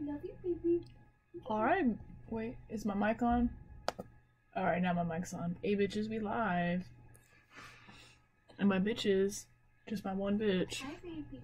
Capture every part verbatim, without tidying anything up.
love you, baby. Alright, wait, is my mic on? Alright, now my mic's on. Hey bitches, we live. And my bitches, just my one bitch. Hi, baby.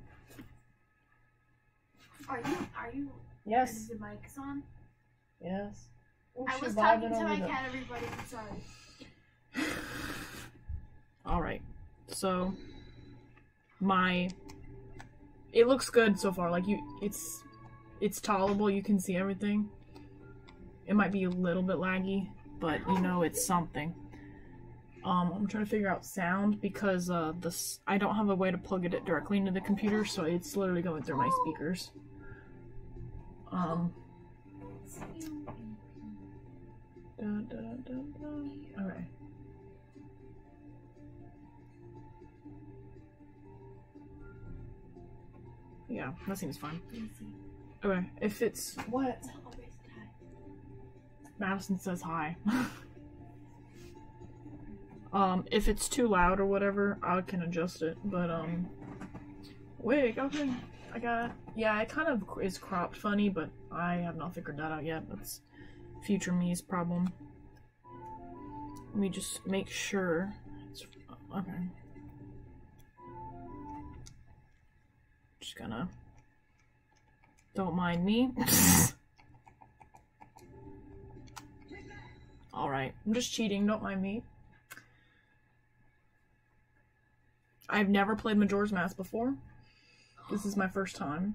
Are you, are you, Yes. is the mic's on? Yes. Oh, I she's was vibing talking to over my the- cat, everybody, I'm sorry. Alright, so my it looks good so far. Like you it's it's tolerable, you can see everything. It might be a little bit laggy, but you know it's something. Um I'm trying to figure out sound because uh this I don't have a way to plug it directly into the computer, so it's literally going through my speakers. Um da, da, da, da. Okay. Yeah, that seems fine. Okay, if it's what? Madison says hi. um, if it's too loud or whatever, I can adjust it. But um, wait, okay, I got yeah. It kind of is cropped funny, but I have not figured that out yet. That's future me's problem. Let me just make sure. It's okay. Just gonna. Don't mind me. Alright, I'm just cheating, don't mind me. I've never played Majora's Mask before. This is my first time.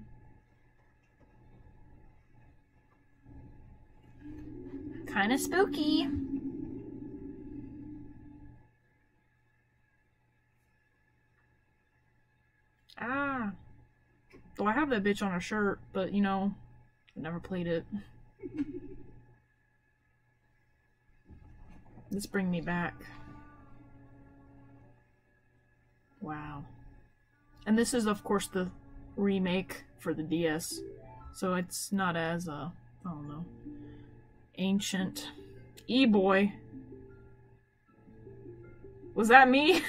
Kinda spooky. Ah. Though I have that bitch on a shirt, but you know, I never played it. This bring me back. Wow. And this is of course the remake for the D S. So it's not as uh I don't know. Ancient. E-boy. Was that me?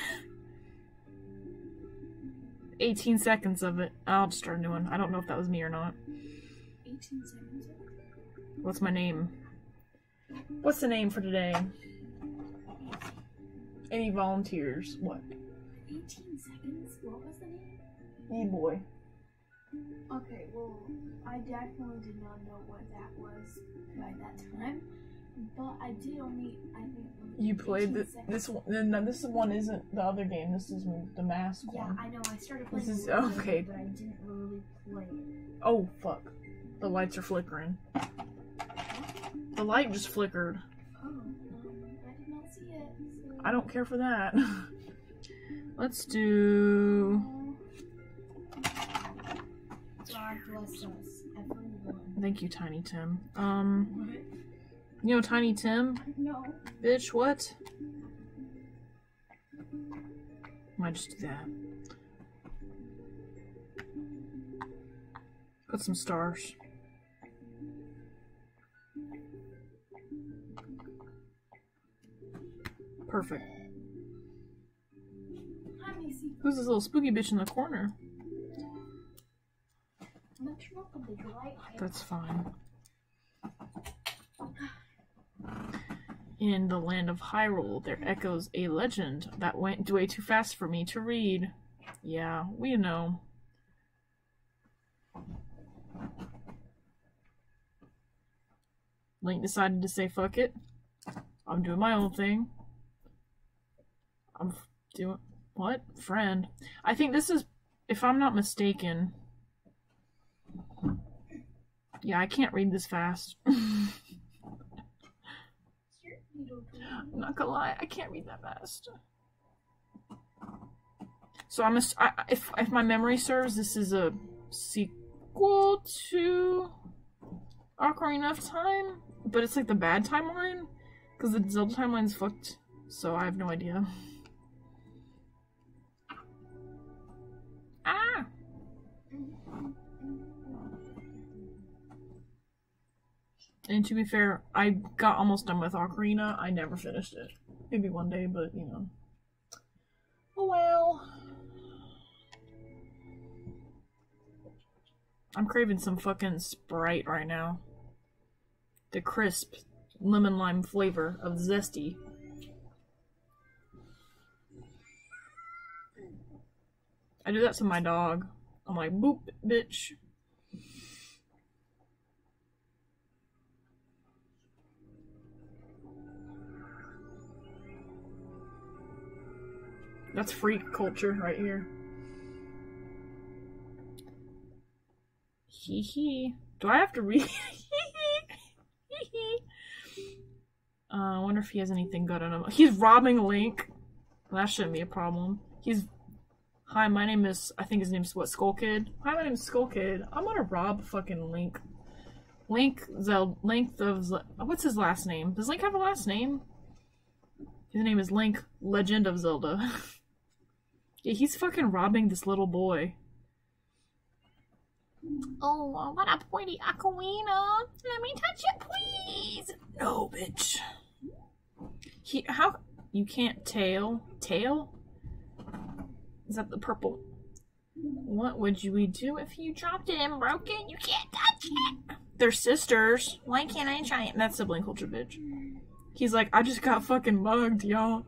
eighteen seconds of it. I'll just start a new one. I don't know if that was me or not. eighteen seconds. What's my name? What's the name for today? Any volunteers? What? eighteen seconds? What was the name? E-boy. Okay, well, I definitely did not know what that was by that time, but I did only, I think... You played the, seconds. this one. No, this one isn't the other game. This is the mask Yeah, one. I know, I started playing This is- a little bit, okay. but I didn't really play it. Oh, fuck. The lights are flickering. The light just flickered. Oh, um, I did not see it, so... I don't care for that. Let's do... God bless us, everyone. Thank you, Tiny Tim. Um, you know Tiny Tim? No. Bitch, what? Might just do that. Put some stars. Perfect. Hi, Macy. Who's this little spooky bitch in the corner? I'm gonna turn off the big light. That's fine. In the land of Hyrule, there echoes a legend that went way too fast for me to read. Yeah, we know. Link decided to say fuck it. I'm doing my own thing. I'm f- doing... What? Friend. I think this is... If I'm not mistaken... Yeah, I can't read this fast. I'm not gonna lie, I can't read that fast. So I'm a, I, if if my memory serves, this is a sequel to Ocarina of Time, but it's like the bad timeline because the Zelda timeline's fucked. So I have no idea. Ah. And to be fair, I got almost done with Ocarina. I never finished it. Maybe one day, but you know. Oh well. I'm craving some fucking Sprite right now. The crisp lemon lime flavor of Zesty. I do that to my dog. I'm like, boop, bitch. That's freak culture right here. Hee hee. Do I have to read? uh, I wonder if he has anything good on him. He's robbing Link. Well, that shouldn't be a problem. He's. Hi, my name is. I think his name's what? Skull Kid. Hi, my name is Skull Kid. I'm gonna rob fucking Link. Link Zel. Link of. Zel What's his last name? Does Link have a last name? His name is Link, Legend of Zelda. Yeah, he's fucking robbing this little boy. Oh, what a pretty ocarina. Let me touch it, please. No, bitch. He, how, you can't tail? Tail? Is that the purple? What would you we do if you dropped it and broke it? You can't touch it. They're sisters. Why can't I try it? That's sibling culture, bitch. He's like, I just got fucking mugged, y'all.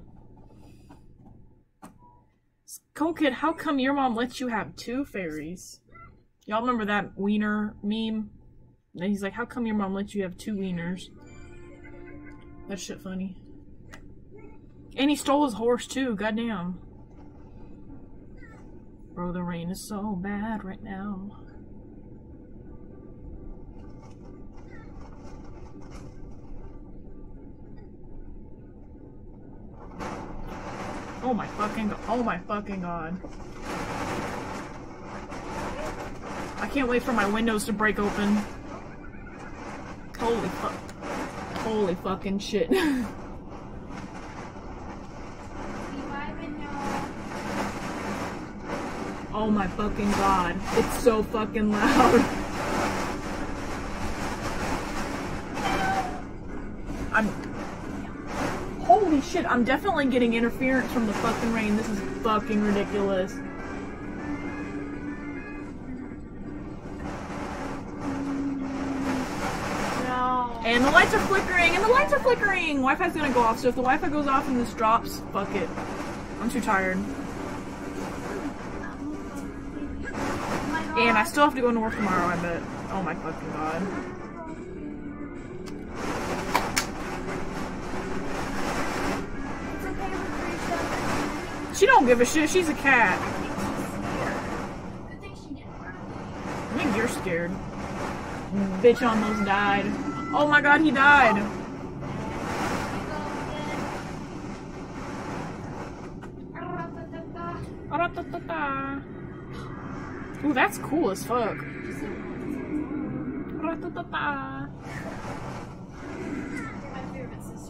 Skull Kid, how come your mom lets you have two fairies? Y'all remember that wiener meme? And he's like, how come your mom lets you have two wieners? That shit funny. And he stole his horse too, goddamn. Bro, the rain is so bad right now. Oh my fucking god. Oh my fucking god. I can't wait for my windows to break open. Holy fuck. Holy fucking shit. Oh my fucking god. It's so fucking loud. I'm... Holy shit, I'm definitely getting interference from the fucking rain. This is fucking ridiculous. No. And the lights are flickering, and the lights are flickering! Wi-Fi's gonna go off, so if the Wi-Fi goes off and this drops, fuck it. I'm too tired. And I still have to go into work tomorrow, I bet. Oh my fucking god. She don't give a shit, she's a cat. I think you're scared. Bitch almost died. Oh my god, he died. Ooh, that's cool as fuck. My favorite sister.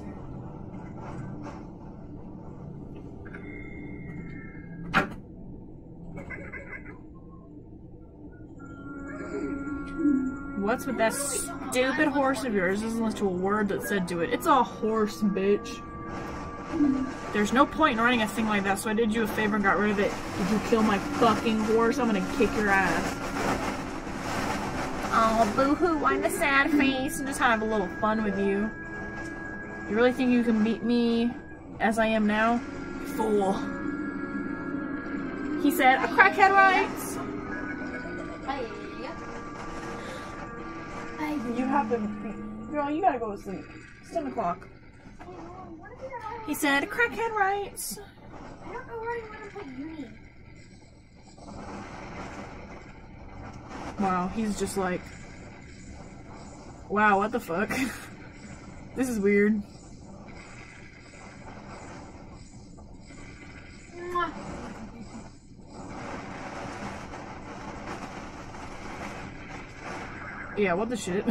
What's with that stupid horse of yours? Doesn't listen to a word that said to it. It's a horse, bitch. There's no point in running a thing like that, so I did you a favor and got rid of it. Did you kill my fucking horse? I'm gonna kick your ass. Oh, boo-hoo, I'm a sad face. I'm just trying to have a little fun with you. You really think you can beat me as I am now? Fool. He said, a crackhead writes. You have to be... Girl, you gotta go to sleep. It's ten o'clock. He said, a crackhead writes. I don't know where I want to put uni. Wow, he's just like... Wow, what the fuck? This is weird. Mwah. Yeah, what the shit?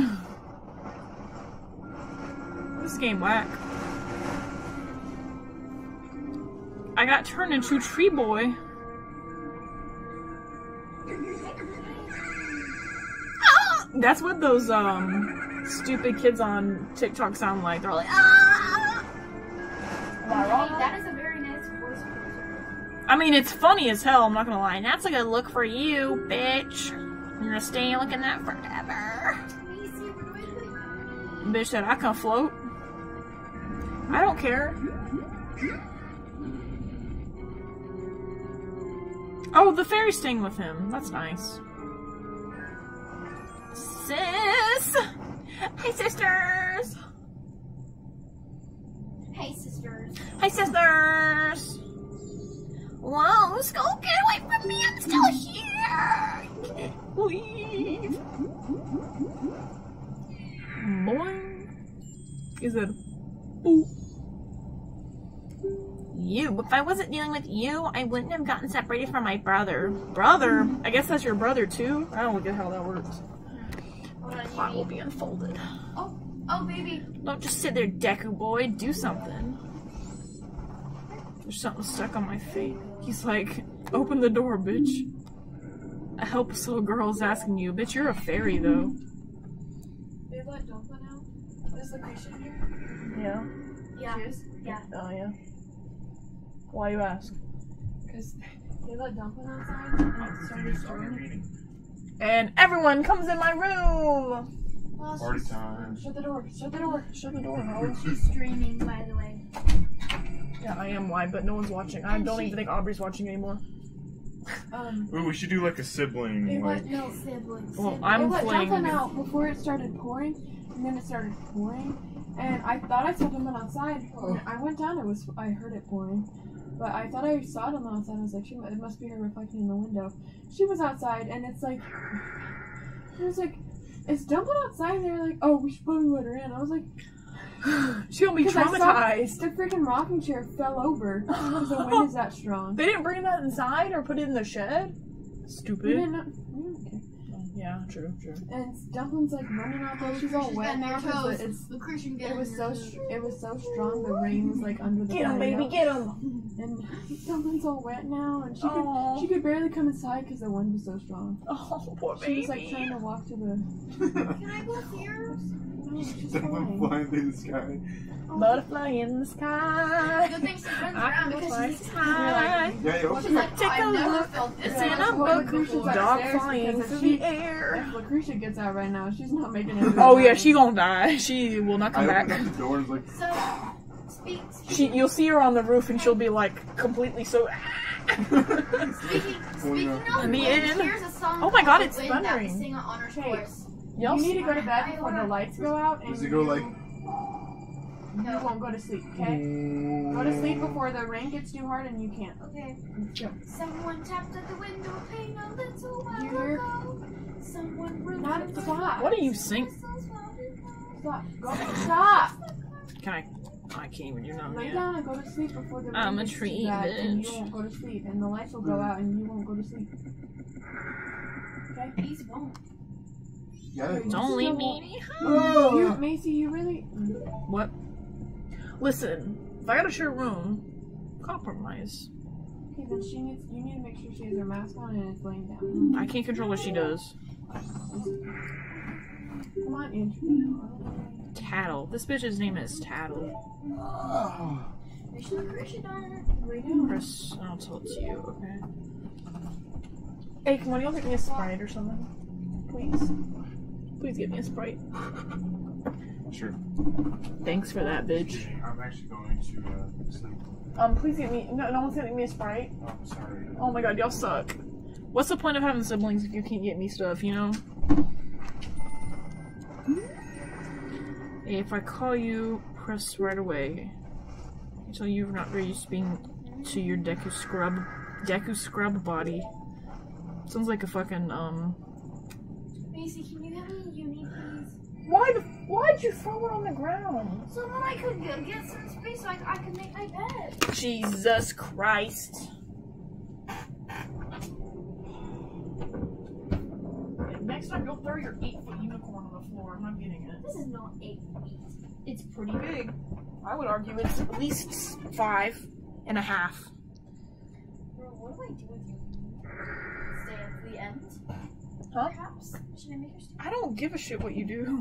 This game whack. I got turned into Tree Boy. Ah! That's what those um stupid kids on TikTok sound like. They're like, ah! Am I wrong? Hey, that is a very nice voice. I mean, it's funny as hell, I'm not gonna lie. And that's a good look for you, bitch. You're gonna stay looking at forever. Macy, where do I put you? Bitch said I can float. I don't care. Oh, the fairy's staying with him. That's nice. Sis! Hi, sisters! Hey, sisters. Hi, sisters! Whoa, Skull, get away from me! I'm still here! Can't leave! Boing! Is it boop? You. If I wasn't dealing with you, I wouldn't have gotten separated from my brother. Brother? I guess that's your brother too? I don't get how that works. Hold on, Plot you will need- be unfolded. Oh, oh, baby. Don't just sit there, Deku boy. Do something. There's something stuck on my feet. He's like, open the door, bitch. A helpless little girl's asking you. Bitch, you're a fairy, though. They let Dumplin out? Is Lucretia here? Yeah. Yeah. She is? Yeah. Oh, yeah. Why you ask? Because they let Dumplin outside and it started storming. And everyone comes in my room! Well, Party she's, time. Shut the door, shut the door. Shut the door, Holly. she's streaming, by the way. Yeah, I am wide, but no one's watching. I And don't she- even think Aubrey's watching anymore. Um, Ooh, we should do like a sibling. they Like, let, no, Siblings. Well, siblings. I'm they let playing- Dumplin out before it started pouring, and then it started pouring. And I thought I saw Dumplin outside. When I went down, it was I heard it pouring. But I thought I saw Dumplin outside. I was like, she, it must be her reflecting in the window. She was outside, and it's like, it was like, is Dumplin outside? And they were like, oh, we should probably let her in. I was like, She's gonna be 'cause I saw traumatized. the freaking rocking chair fell over because the wind is that strong. They didn't bring that inside or put it in the shed? We Stupid. didn't know. We didn't care. Yeah, true, true. And Dumpling's like running out there. She's all wet now because it's. Lucretia, get It was so str- it was so strong. The rain was like under the. Get him, baby, patio. get him! And Dumpling's all wet now, and she Aw. could she could barely come inside because the wind was so strong. Oh, poor She baby. was like trying to walk to the. Can I go upstairs? No, she's Someone fine. flying through the sky. Butterfly in the sky. Good thing she runs I around can because fly she's high. Yeah, yeah. She's like, Take I've a never look. felt this. It's Yeah, in that's a what book. Lucretia's Dog upstairs flying because through if she- the air. If Lucretia gets out right now, she's not making it. Oh yeah, she gonna die. She will not come I back. opened up the door and was like, So, speak, She, speaking, you'll see her on the roof and she'll be like completely so. speaking, speaking of Let me wind, in. here's a song Oh my God, called it's The Wind that we thundering. sing on Honors Okay. Course. Y'all You need to go to bed before the lights go out, and does it go you, like, you won't go to sleep. Okay. Go to sleep before the rain gets too hard and you can't. Okay. Let's go. Someone tapped at the window pane a little while You hear? ago. Someone really Not stop. What are you sing? Stop. Go. Stop. Can I? I can't even do nothing Lay yet. down and go to sleep before the rain I'm a gets too tree, bad, and you bitch. won't go to sleep, and the lights will go out, and you won't go to sleep. Okay. Please won't. yeah. Don't leave me Oh. You, Macy, you really. What? Listen, if I gotta share a room, compromise. Okay, then she needs. You need to make sure she has her mask on and is laying down. I can't control what she does. Come on, Andrew. Tattle. This bitch's name is Tattle. We should Lucretia down. Lay down. Chris, I'll tell it to you, okay? Hey, come on, y'all get me a Sprite or something? Please. Please get me a Sprite. Sure. Thanks for that, bitch. I'm actually going to uh, sleep. Um, please get me. No, no one's getting me a Sprite. Oh, I'm sorry. Oh my god, y'all suck. What's the point of having siblings if you can't get me stuff, you know? If I call you, press right away. Until you're not very used to being to your Deku scrub, Deku scrub body. Sounds like a fucking, um... Macy, can you have me a uni, please? Why the, why'd you throw it on the ground? So that I could get, get some space so I, I could make my bed. Jesus Christ. Next time, you'll throw your eight-foot unicorn on the floor. I'm not getting it. This is not eight feet. It's pretty big. I would argue it's at least five and a half. Bro, what do I do with you? Stay at the end? Huh? Perhaps? Should I make her stay? I don't give a shit what you do.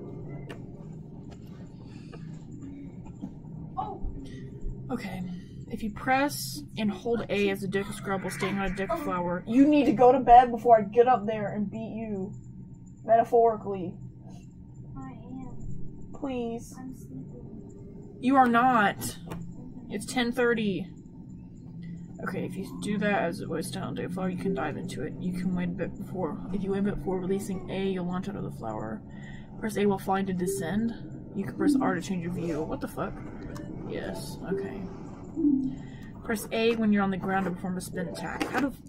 Oh! Okay. If you press and hold A as a deck of scrub while staying on a deck of flower, you need to go to bed before I get up there and beat you. Metaphorically. I am. Please. I'm sleeping. You are not. It's ten thirty. Okay, if you do that as it was down on deck of flower, you can dive into it. You can wait a bit before. If you wait a bit before releasing A, you'll launch out of the flower. Press A while flying to descend. You can press R to change your view. What the fuck? Yes. Okay. Press A when you're on the ground to perform a spin attack. How do...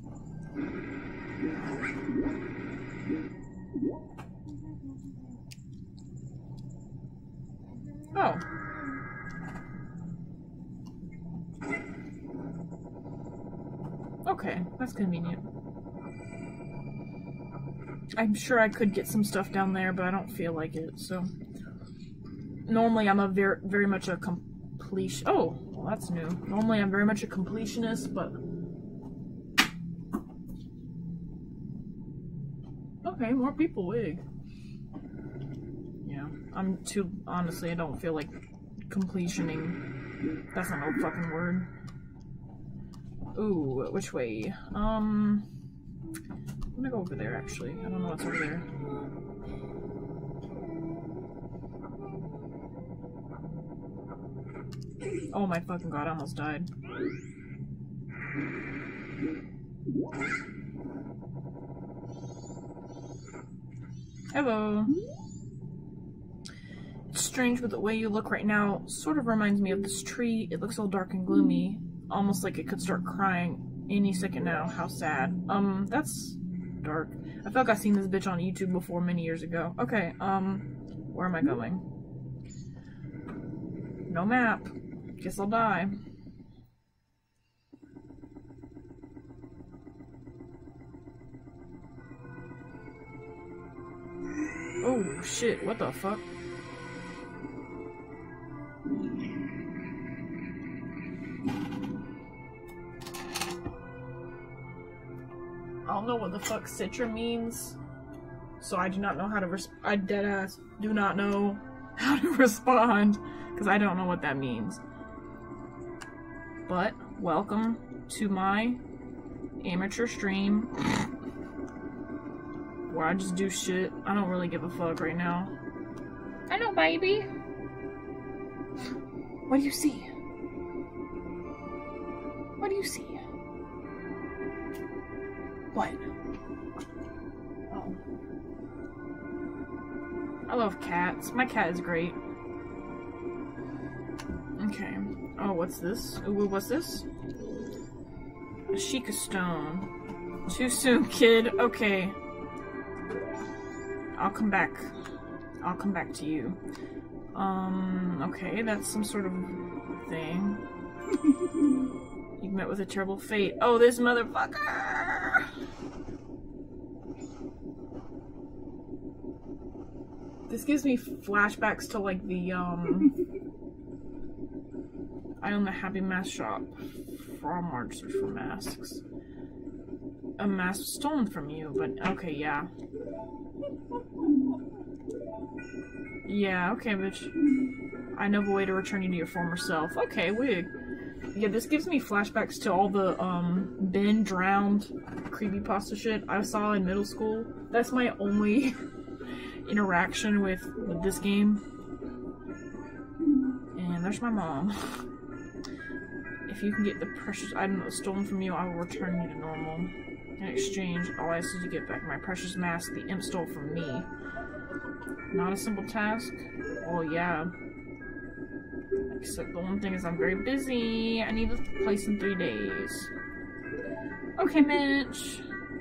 Oh. Okay, that's convenient. I'm sure I could get some stuff down there, but I don't feel like it, so... Normally I'm a very, very much a completion... Oh! Well, that's new. Normally I'm very much a completionist, but... Okay, more people, wig. Yeah, I'm too... Honestly, I don't feel like completioning. That's not no fucking word. Ooh, which way? Um... I'm gonna go over there, actually. I don't know what's over there. Oh my fucking god, I almost died. Hello. It's strange, but the way you look right now sort of reminds me of this tree. It looks all dark and gloomy, almost like it could start crying any second now. How sad. Um, that's dark. I feel like I've seen this bitch on YouTube before many years ago. Okay, um, where am I going? No map. Guess I'll die. Oh shit, what the fuck? I don't know what the fuck Citra means, so I do not know how to res- I deadass do not know how to respond, because I don't know what that means. But, welcome to my amateur stream, where I just do shit. I don't really give a fuck right now. I know, baby. What do you see? What do you see? What? Oh. I love cats. My cat is great. Okay. Oh, what's this? Ooh, what's this? A Sheikah stone. Too soon, kid. Okay. I'll come back. I'll come back to you. Um, okay, that's some sort of thing. You met with a terrible fate. Oh, this motherfucker! This gives me flashbacks to, like, the, um... I own the Happy Mask shop. From March, search for masks. A mask was stolen from you, but okay, yeah. Yeah, okay, bitch. I know the way to return you to your former self. Okay, wig. Yeah, this gives me flashbacks to all the, um, Ben drowned creepypasta shit I saw in middle school. That's my only interaction with, with this game. And there's my mom. If you can get the precious item that was stolen from you, I will return you to normal. In exchange, all I ask is you get back my precious mask the imp stole from me. Not a simple task? Oh yeah. Except the one thing is I'm very busy. I need this place in three days. Okay, Mitch.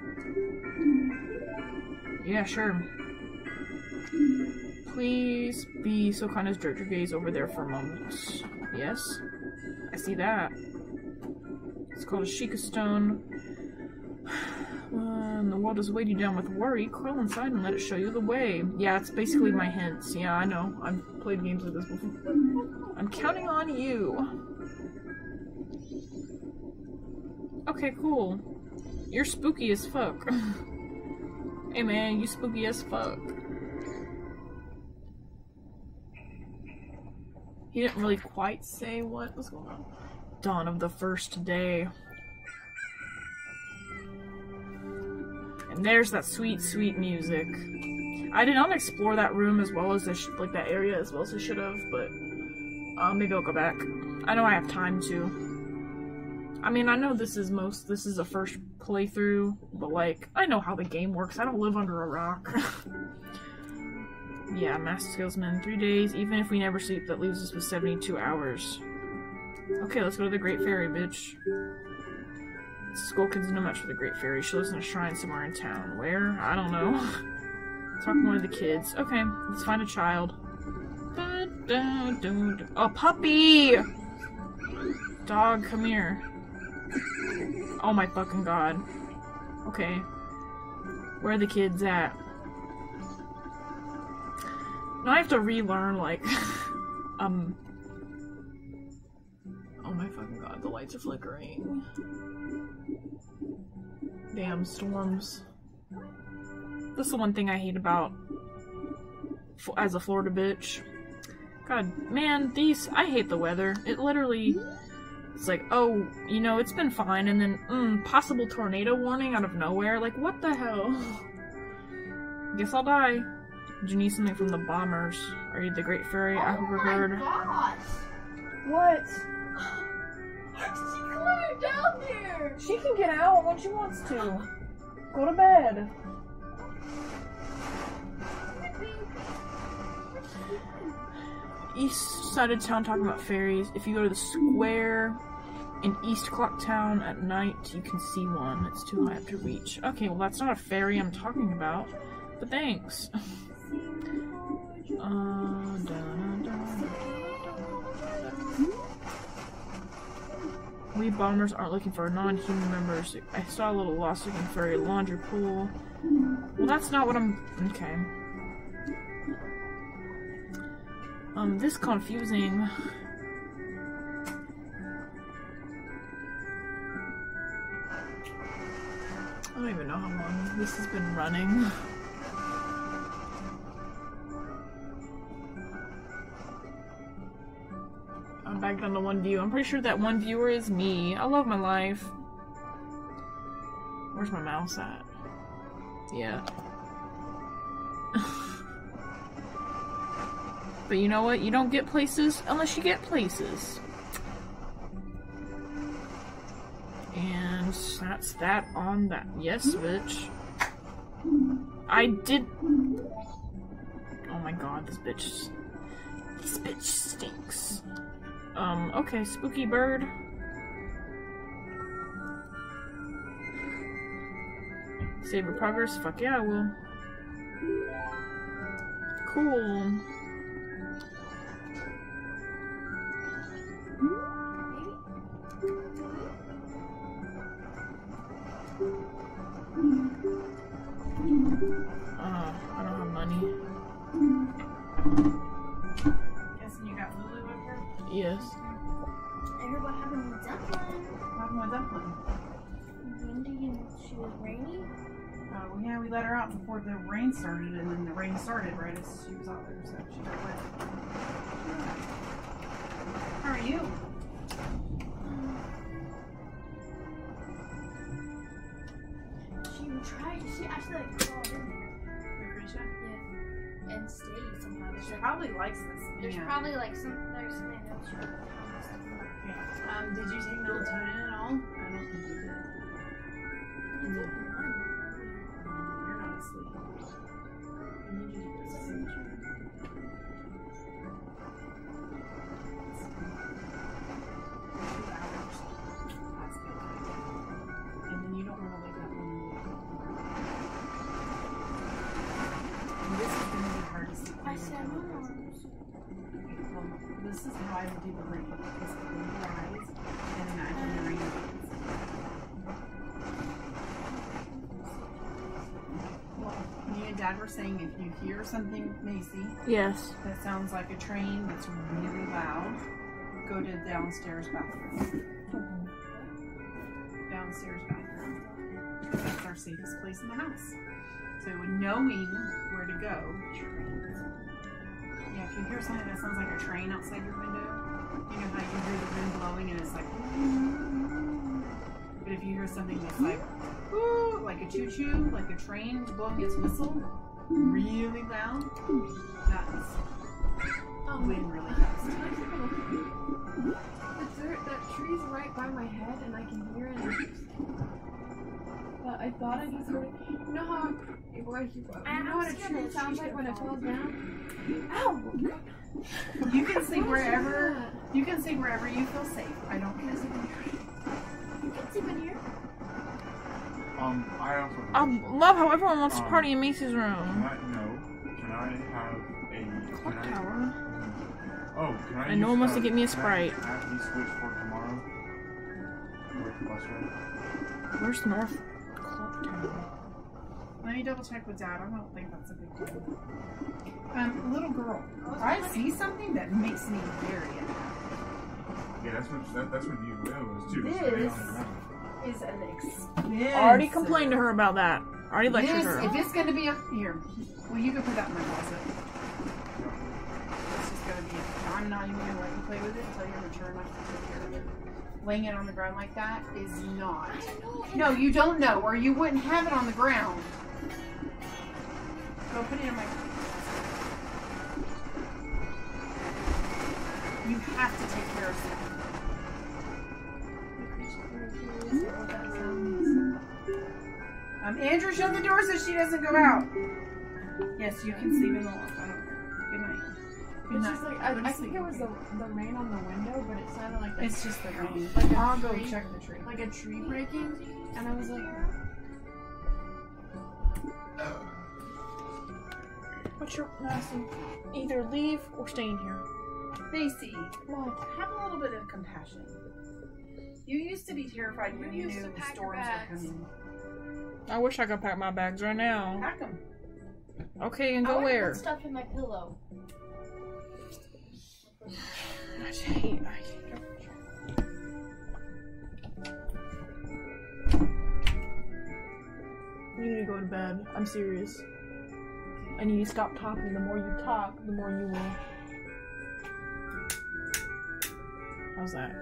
Yeah, sure. Please be so kind as direct your gaze over there for a moment. Yes? I see that. It's called a Sheikah stone. When the world has weighed you down with worry, crawl inside and let it show you the way. Yeah, it's basically my hints. Yeah, I know. I've played games like this before. I'm counting on you. Okay, cool. You're spooky as fuck. Hey man, you spooky as fuck. He didn't really quite say what was going on. dawn of the first day. And there's that sweet, sweet music. I did not explore that room as well as I sh like that area as well as I should have, but uh, maybe I'll go back. I know I have time to. I mean, I know this is most, this is a first playthrough, but like, I know how the game works. I don't live under a rock. Yeah, Master Salesman, three days. Even if we never sleep, that leaves us with seventy-two hours. Okay, let's go to the Great Fairy, bitch. Skullkin's no match for the Great Fairy. She lives in a shrine somewhere in town. Where? I don't know. Talk to one of the kids. Okay, let's find a child. Oh, puppy! Dog, come here. Oh my fucking god. Okay. Where are the kids at? Now I have to relearn, like, um... oh my fucking god, the lights are flickering. Damn storms. That's the one thing I hate about as a Florida bitch. God, man, these, I hate the weather. It literally, it's like, oh, you know, it's been fine, and then, mm, possible tornado warning out of nowhere. Like, what the hell? Guess I'll die. Did you need something from the bombers? Are you the Great Fairy I overheard? Oh my gosh! What? She climbed down there! She can get out when she wants to. Go to bed. East side of town talking about fairies. If you go to the square in East Clock Town at night, you can see one. It's too high up to reach. Okay, well that's not a fairy I'm talking about, but thanks. Uh, da, da, da. We bombers aren't looking for non-human members. I saw a little lost looking fairy laundry pool. Well, that's not what I'm... Okay. Um, this confusing. I don't even know how long this has been running. I'm back down to one view. I'm pretty sure that one viewer is me. I love my life. Where's my mouse at? Yeah. But you know what? You don't get places unless you get places. And that's that on that. Yes, bitch. I did... Oh my god, this bitch... This bitch stinks. Um, okay, spooky bird. Save your progress? Fuck yeah, I will. Cool. Uh, I don't have money. Guessing you got Lulu up here? Yes. I heard what happened with Dumpling. What happened with Dumpling? Windy and she was rainy. Uh, well, yeah, we let her out before the rain started, and then the rain started right as she was out there, so she got wet. How are you? She tried. She actually like crawled in there. Lucretia? Yeah. And stayed somehow. There's She like, probably likes this. there's yeah. probably like some. There's something else. She Yeah. Um, did you take melatonin at all? I don't think you did. You did one. You're not asleep. You need to get this signature. Two hours. That's good. And then you don't want to wake up when you wake up. And this is going to be hard to sleep. I said no arms. Okay, well, this is how I would do the rain. Is close your eyes and imagine the rain beads. Well, me and Dad were saying if you hear something, Macy, Yes. that sounds like a train that's really loud, go to the downstairs bathroom. Downstairs bathroom. That's our safest place in the house. So knowing where to go. Yeah, if you hear something that sounds like a train outside your window, You know how you hear the wind blowing and it's like, but if you hear something that's like, ooh, like a choo-choo, like a train blowing its whistle, really loud, that's Um, wind really fast. It's there, that tree's right by my head and I can hear it. And it's- but I thought I just heard it. You know how, you know what a tree sounds like when it falls down? Ow! You can sleep wherever, you can sleep wherever you feel safe. I don't care. You can sleep in here. Um, I also. I love how everyone wants to Um, party in Macy's Can room. I no? Can I have a Clock can I- tower. Oh, can I? And no one use, wants to uh, get me a can I Sprite. Have these switch for tomorrow. With the bus ride. Where's North Clock Tower? Let me double check with Dad. I don't think that's a big deal. Um, little girl, I see something that makes me very happy. Yeah, that's what that, that's what you will is too. This- Stay on the ground. Is an expensive. I already complained to her about that. I already lectured This, her. if it's going to be up here, well, you can put that in my closet. It's just going to be. I'm not even going to let you play with it until you're mature enough to take care of it. Laying it on the ground like that is not. No, you don't know, or you wouldn't have it on the ground. Go put it in my. You have to take care of stuff. Um, Andrew, shut the door so she doesn't go out. Yes, you can sleep in the loft. I don't care. Good night. Good It's night. just like, Go I, to I sleep. think it was the, the rain on the window, but it sounded like the, It's just the rain. Like a I'll go tree. check the tree. like a tree breaking, and I was like, What's your Madison? Either leave or stay in here. Macy, what? have a little bit of compassion. You used to be terrified when you used knew to pack your storms were bags. coming. I wish I could pack my bags right now. Pack them. Okay, and I go wanna where? put stuff in my pillow. I just hate. I hate. You need to go to bed. I'm serious. I need to stop talking. The more you talk, the more you will. How's that?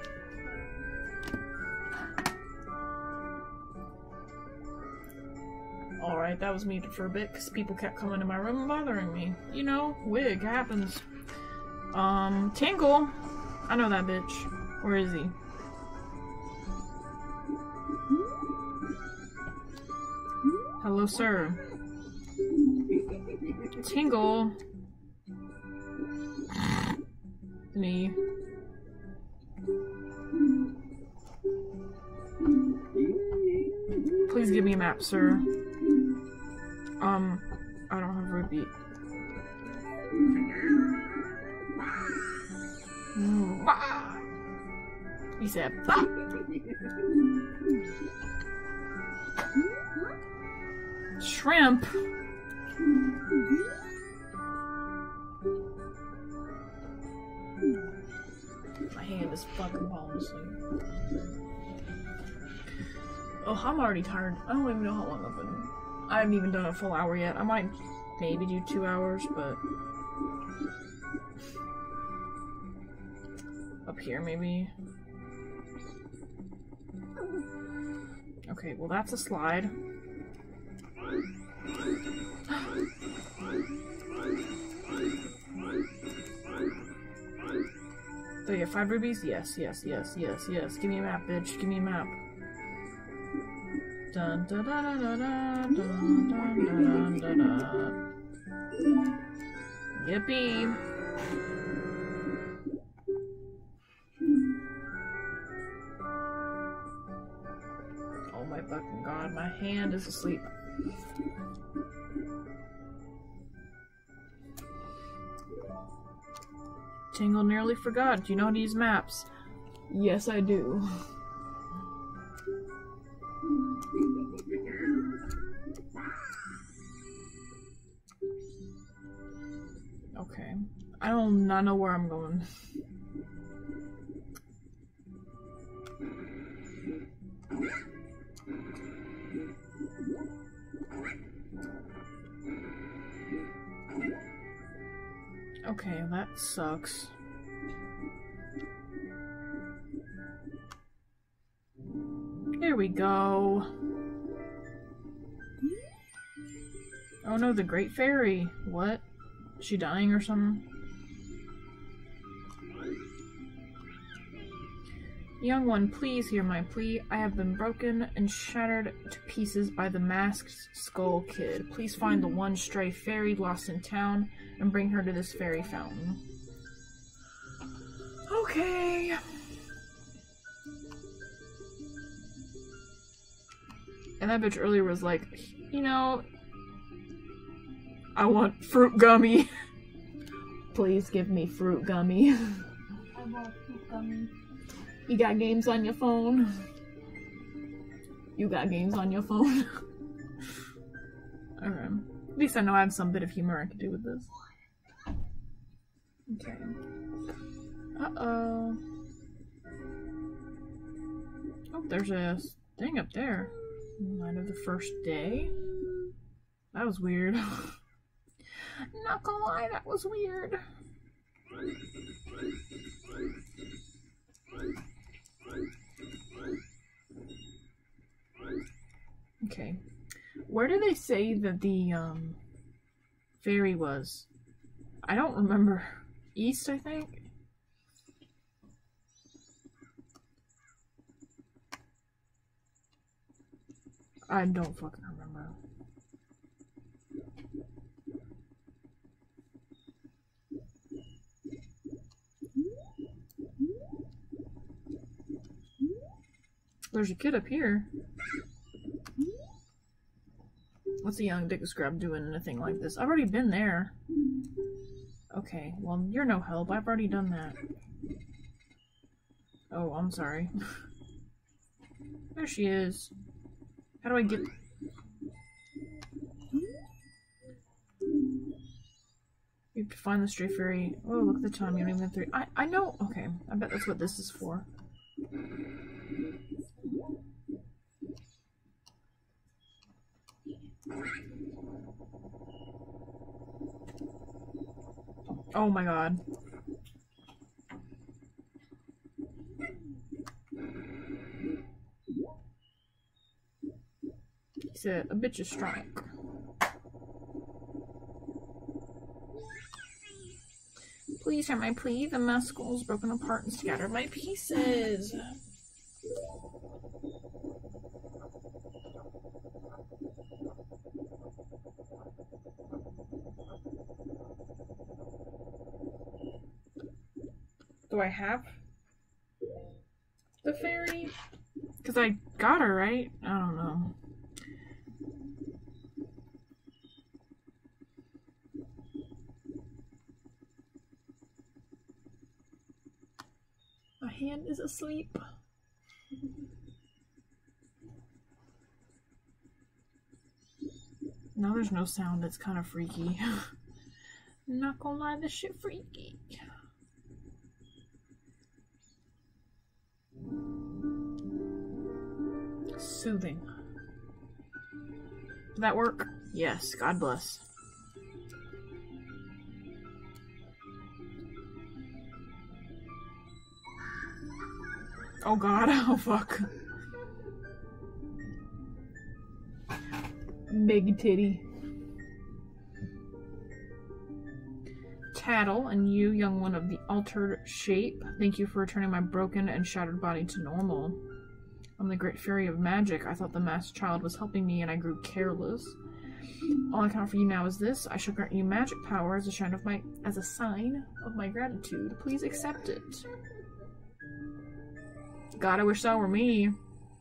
Alright, that was muted for a bit because people kept coming to my room and bothering me. You know, wig happens. Um, Tingle. I know that bitch. Where is he? Hello, sir. Tingle. Me. Please give me a map, sir. Um, I don't have Ruby. No. He said, "Bah." Shrimp. My hand is fucking falling asleep. Oh, I'm already tired. I don't even know how long I've been. I haven't even done a full hour yet. I might maybe do two hours, but up here maybe. Okay, well that's a slide. Do I get five rubies? Yes, yes, yes, yes, yes. Give me a map, bitch. Give me a map. Dun dun dun dun dun dun dun dun dun dun dun. Yippee. Oh my fucking god, my hand is asleep. Tingle nearly forgot. Do you know how to use maps? Yes, I do. Okay. I don't not know where I'm going. Okay, that sucks. we go. Oh no, the Great Fairy. What? Is she dying or something? Young one, please hear my plea. I have been broken and shattered to pieces by the masked skull kid. Please find the one stray fairy lost in town and bring her to this fairy fountain. Okay. And that bitch earlier was like, you know, I want fruit gummy. Please give me fruit gummy. I want fruit gummy. You got games on your phone? You got games on your phone? Okay. At least I know I have some bit of humor I can do with this. Okay. Uh-oh. Oh, there's a thing up there. Night of the first day? That was weird. Not gonna lie, that was weird. Okay. Where do they say that the um fairy was? I don't remember. East, I think? I don't fucking remember. There's a kid up here. What's a young dick scrub doing in a thing like this? I've already been there. Okay, well, you're no help. I've already done that. Oh, I'm sorry. There she is. How do I get... You have to find the stray fairy. Oh, look at the time. You don't even have three. I, I know. Okay, I bet that's what this is for. Oh my god. He said, a bitch is strong. Please hear my plea. The mask skull's broken apart and scattered my pieces. Do I have the fairy? Because I got her, right? I don't know. My hand is asleep. Now there's no sound. It's kind of freaky. Not gonna lie, this shit freaky. Soothing. Did that work? Yes, God bless. Oh god, oh fuck. Big titty. Tattle, and you, young one of the altered shape, thank you for returning my broken and shattered body to normal. I'm the great fairy of magic. I thought the masked child was helping me and I grew careless. All I can offer you now is this. I shall grant you magic power as a sign of my as a sign of my gratitude. Please accept it. God, I wish that were me.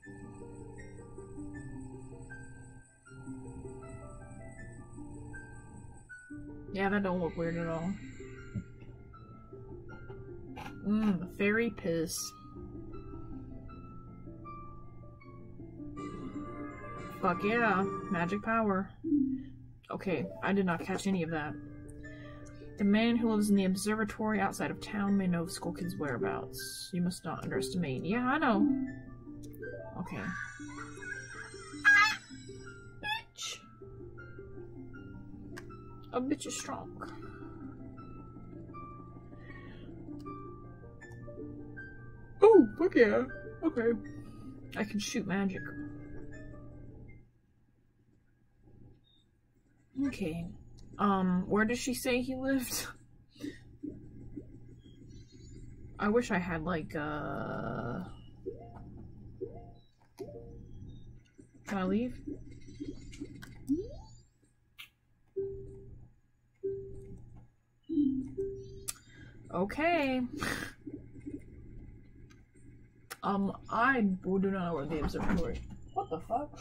Yeah, that don't look weird at all. Mmm, fairy piss. Fuck yeah, magic power. Okay, I did not catch any of that. The man who lives in the observatory outside of town may know of Skull Kid's whereabouts. You must not underestimate. Yeah, I know. Okay. Bitch. A bitch is strong. Oh, fuck yeah. Okay. I can shoot magic. Okay. Um, where did she say he lived? I wish I had, like, uh... Can I leave? Okay. um, I do not know where the observatory. What the fuck?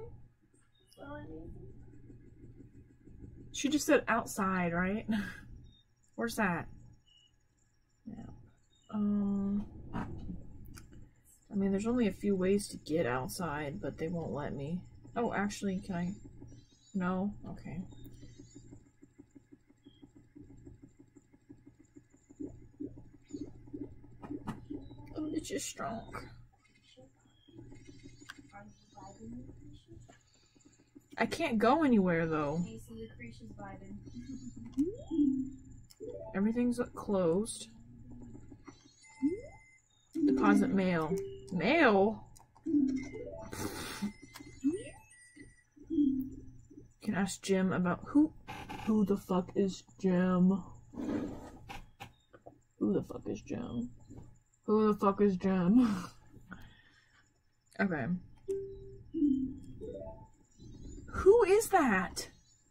She just said outside, right? Where's that? Yeah. Um. I mean, there's only a few ways to get outside, but they won't let me. Oh, actually, can I? No? Okay. Oh, it's just strong. I can't go anywhere, though. Everything's closed. Deposit mail. Mail? Can ask Jim about who who the fuck is Jim? Who the fuck is Jim? Who the fuck is Jim? Okay. Who is that?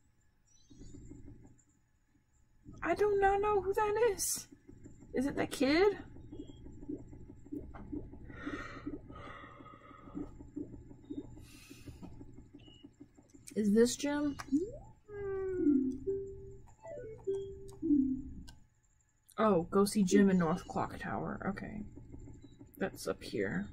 I do not know who that is. Is it that kid? Is this Jim? Oh, go see Jim in North Clock Tower. Okay. That's up here.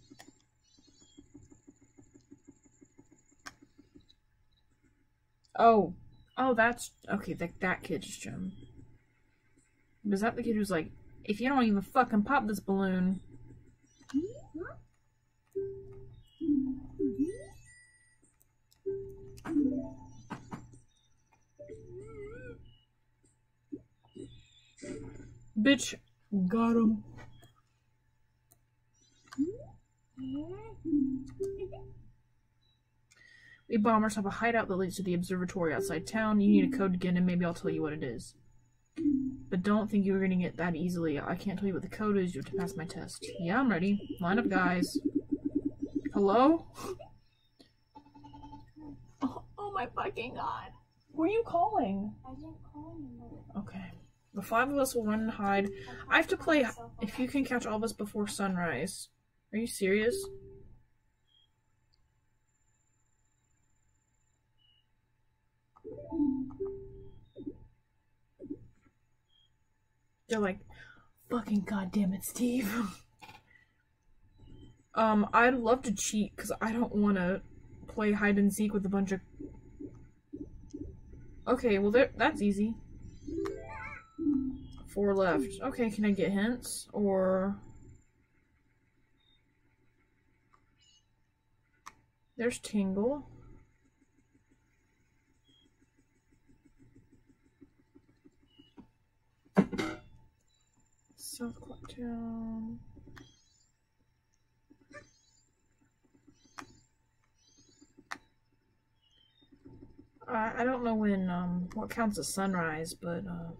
Oh. Oh, that's... Okay, that, that kid's Jim. Was that the kid who's like, if you don't even fucking pop this balloon... Bitch, got him. We bombers have a hideout that leads to the observatory outside town. You need a code to get in. Maybe I'll tell you what it is. But don't think you're getting it that easily. I can't tell you what the code is. You have to pass my test. Yeah, I'm ready. Line up, guys. Hello? Oh, oh my fucking god. Who are you calling? I didn't call anybody. Okay. The five of us will run and hide. I have to play if you can catch all of us before sunrise. Are you serious? They're like, fucking goddamn it, Steve. um, I'd love to cheat because I don't want to play hide and seek with a bunch of... Okay, well, there, that's easy. Four left. Okay, can I get hints? Or... There's Tingle. South Clocktown. I I don't know when um what counts as sunrise, but uh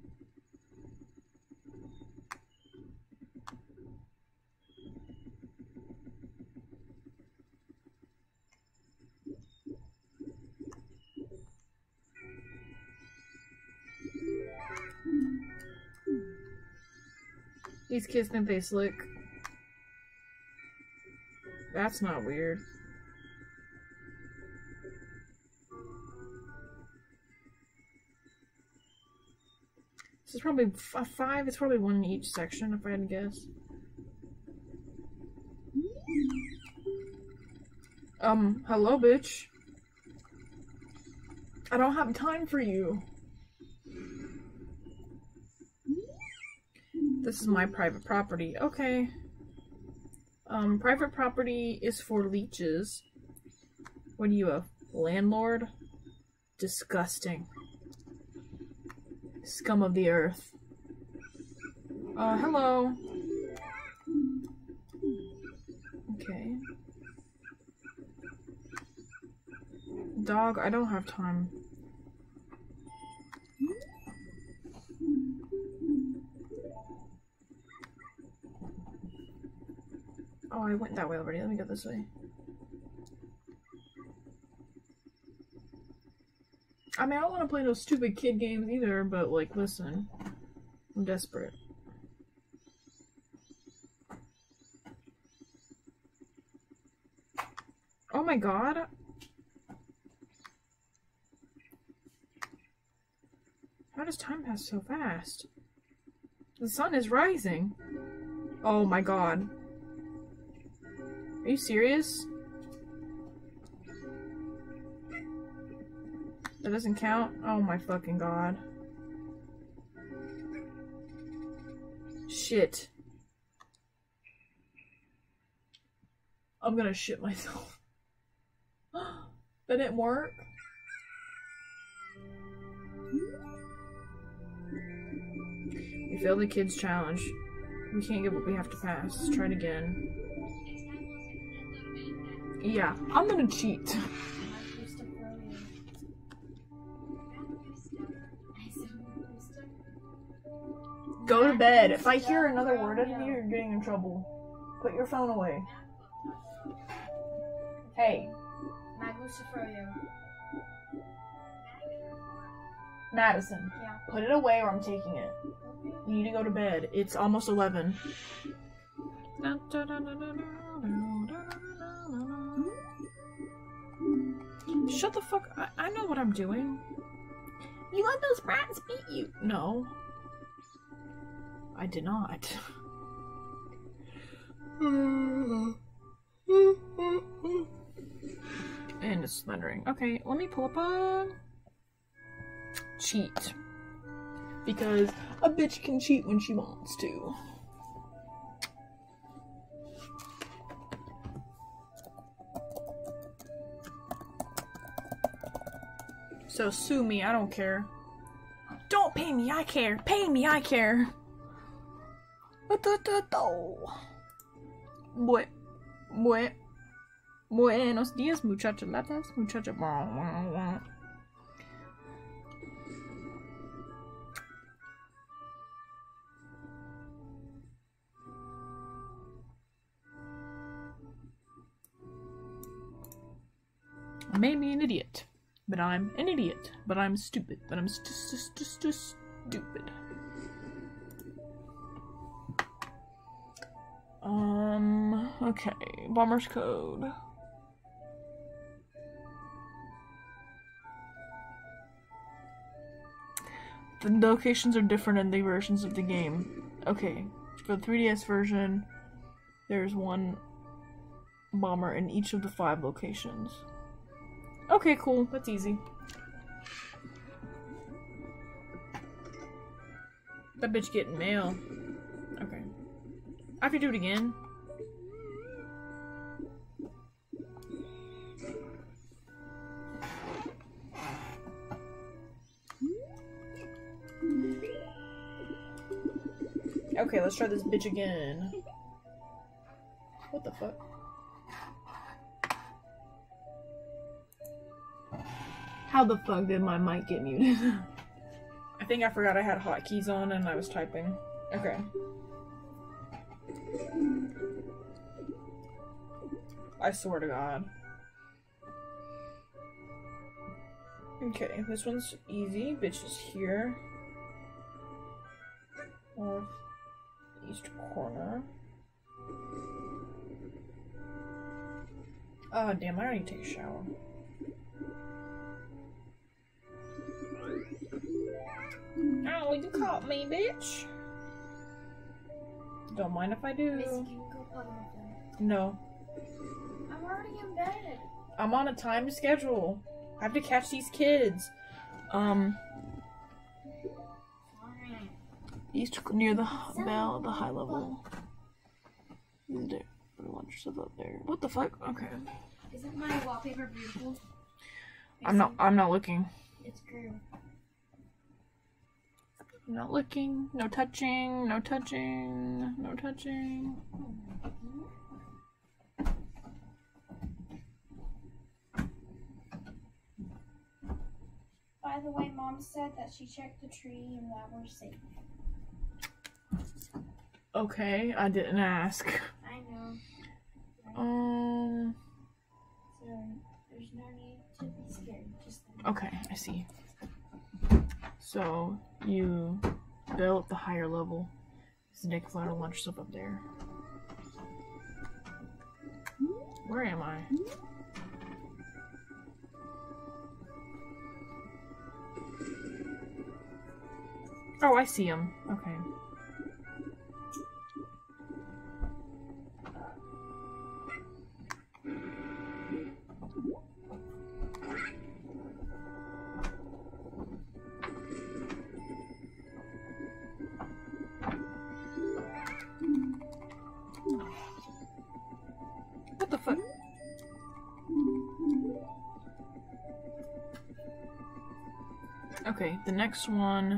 these kids think they slick. That's not weird. This is probably f five. It's probably one in each section, if I had to guess. Um, hello, bitch. I don't have time for you. This is my private property. Okay. Um, private property is for leeches. What are you, a landlord? Disgusting. Scum of the earth. Uh, hello. Okay. Dog, I don't have time. Oh, I went that way already. Let me go this way. I mean, I don't want to play those stupid kid games either, but, like, listen. I'm desperate. Oh my god. How does time pass so fast? The sun is rising. Oh my god. Are you serious? That doesn't count? Oh my fucking god. Shit. I'm gonna shit myself. That didn't work? We failed the kids challenge. We can't get what we have to pass. Let's try it again. Yeah, I'm gonna cheat. Go to bed. If I hear another word out of you, you're getting in trouble. Put your phone away. Hey. Madison. Yeah. Put it away or I'm taking it. You need to go to bed. It's almost eleven. Shut the fuck. I, I know what I'm doing. You let those rats beat you. No. I did not. And it's thundering. Okay, let me pull up a cheat. Because a bitch can cheat when she wants to. So sue me, I don't care. Don't pay me, I care. Pay me, I care. Bue, bue, buenos días, muchachalatas, muchacha. I may be an idiot, but I'm an idiot. But I'm stupid. But I'm just, just, just, just stupid. Um, okay. Bomber's code. The locations are different in the versions of the game. Okay. For the three D S version, there's one bomber in each of the five locations. Okay, cool. That's easy. That bitch getting mail. Okay. I have to do it again. Okay, let's try this bitch again. What the fuck? How the fuck did my mic get muted? I think I forgot I had hotkeys on and I was typing. Okay. I swear to God. Okay, this one's easy. Bitch is here. North east corner. Ah, oh, damn, I already take a shower. Oh, you caught me, bitch. Don't mind if I do. Missy, can you go plug my phone? No. I'm already in bed. I'm on a time schedule. I have to catch these kids. Um. Fine. East near the bell, the high level. There. Watch yourself up there. What the fuck? Okay. Isn't my wallpaper beautiful? I'm not. I'm not looking. It's true. I'm not looking. No touching. No touching. No touching. by the way, Mom said that she checked the tree and that we're safe. Okay, I didn't ask. I know. Right? Um. So there's no need to be scared. Just Okay, I see. So you build up the higher level. So Nick allowed to launch yourself up there. Where am I? Oh, I see him. Okay. What the fuck? Okay, the next one.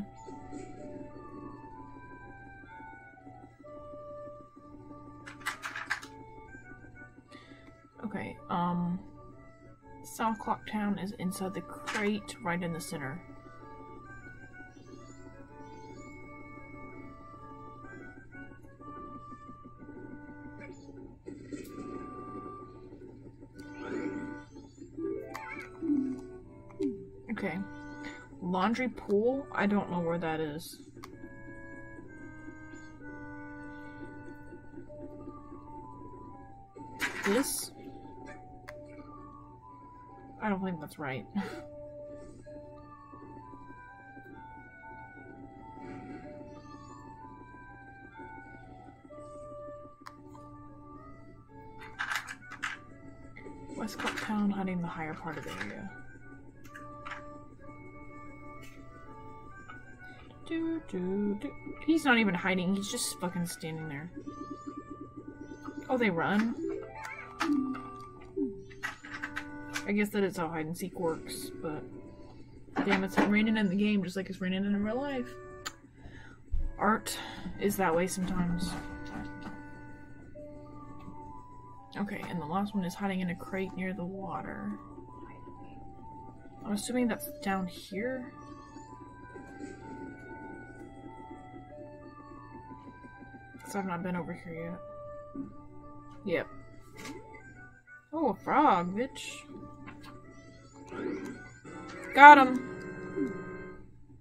Okay, um, South Clock Town is inside the crate, right in the center. Okay, laundry pool, I don't know where that is. This? I don't think that's right. Westcott Town hiding the higher part of the area. Do, do, do. He's not even hiding, he's just fucking standing there. Oh, they run? I guess that is how hide and seek works, but damn, it's raining in the game just like it's raining in real life. Art is that way sometimes. Okay, and the last one is hiding in a crate near the water. I'm assuming that's down here. Because I've not been over here yet. Yep. Oh, a frog, bitch. Got him.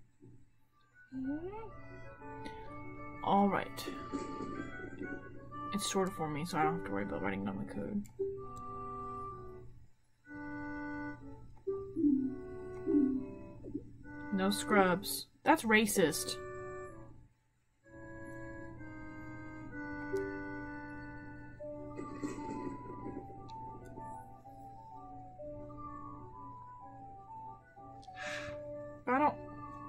Alright. It's sorted for me, so I don't have to worry about writing down the code. No scrubs. That's racist. I don't...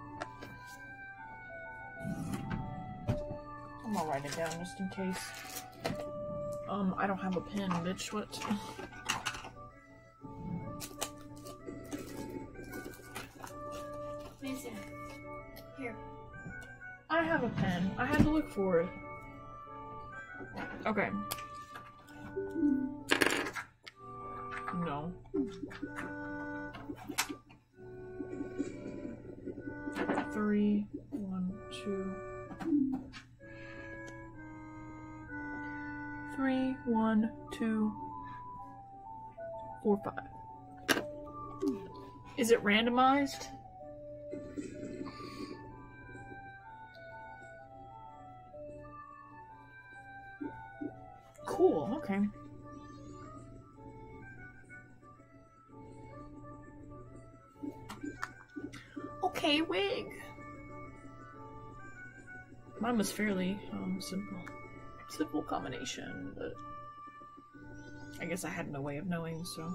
I'm gonna write it down just in case. Um, I don't have a pen, bitch. What? Mason, here. I have a pen. I had to look for it. Okay. No. Three, one, two. Three, one, two, four, five. Is it randomized? Cool, okay. Okay, wig. Mine was fairly um, simple. Simple combination, but I guess I had no way of knowing, so.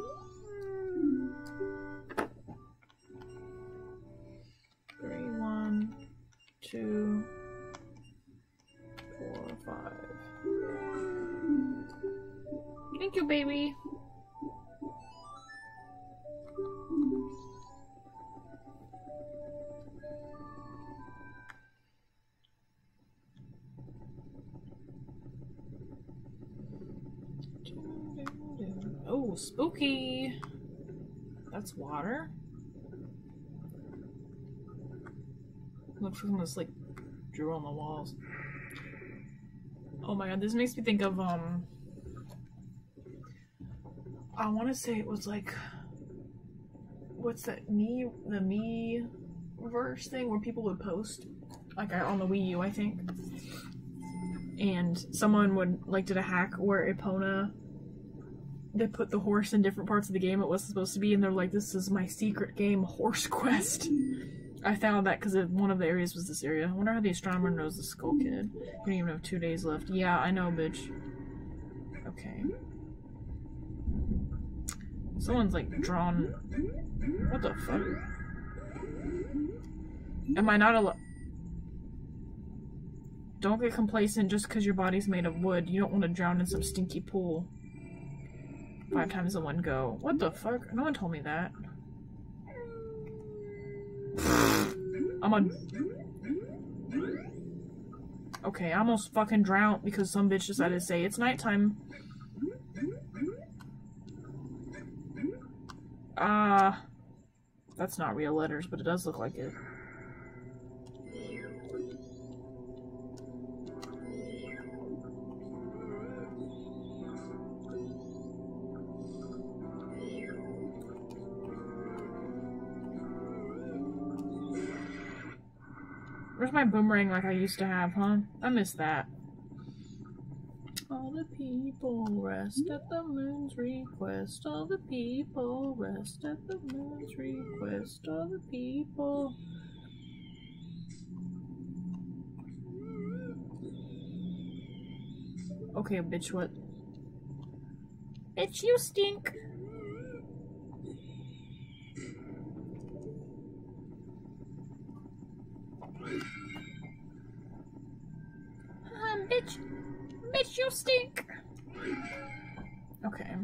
Three, one, two, four, five. Thank you, baby. Oh, spooky. That's water. Looks like someone's like drew on the walls. Oh my god, this makes me think of um I wanna say it was like what's that me the me verse thing where people would post like on the Wii U I think. And someone would like did a hack where Epona they put the horse in different parts of the game it wasn't supposed to be, and they're like, this is my secret game, Horse Quest. I found that because one of the areas was this area. I wonder how the astronomer knows the Skull Kid. You don't even have two days left. Yeah, I know, bitch. Okay. Someone's like drawn. What the fuck? Am I not allowed? Don't get complacent just because your body's made of wood. You don't want to drown in some stinky pool. Five times in one go. What the fuck? No one told me that. I'm on. Okay, I almost fucking drowned because some bitch decided to say it's nighttime. Ah, uh, that's not real letters, but it does look like it. Where's my boomerang like I used to have, huh? I miss that. All the people rest at the moon's request. All the people rest at the moon's request. All the people. Okay, bitch, what? Bitch, you stink. Um, bitch. Bitch, you stink. Okay.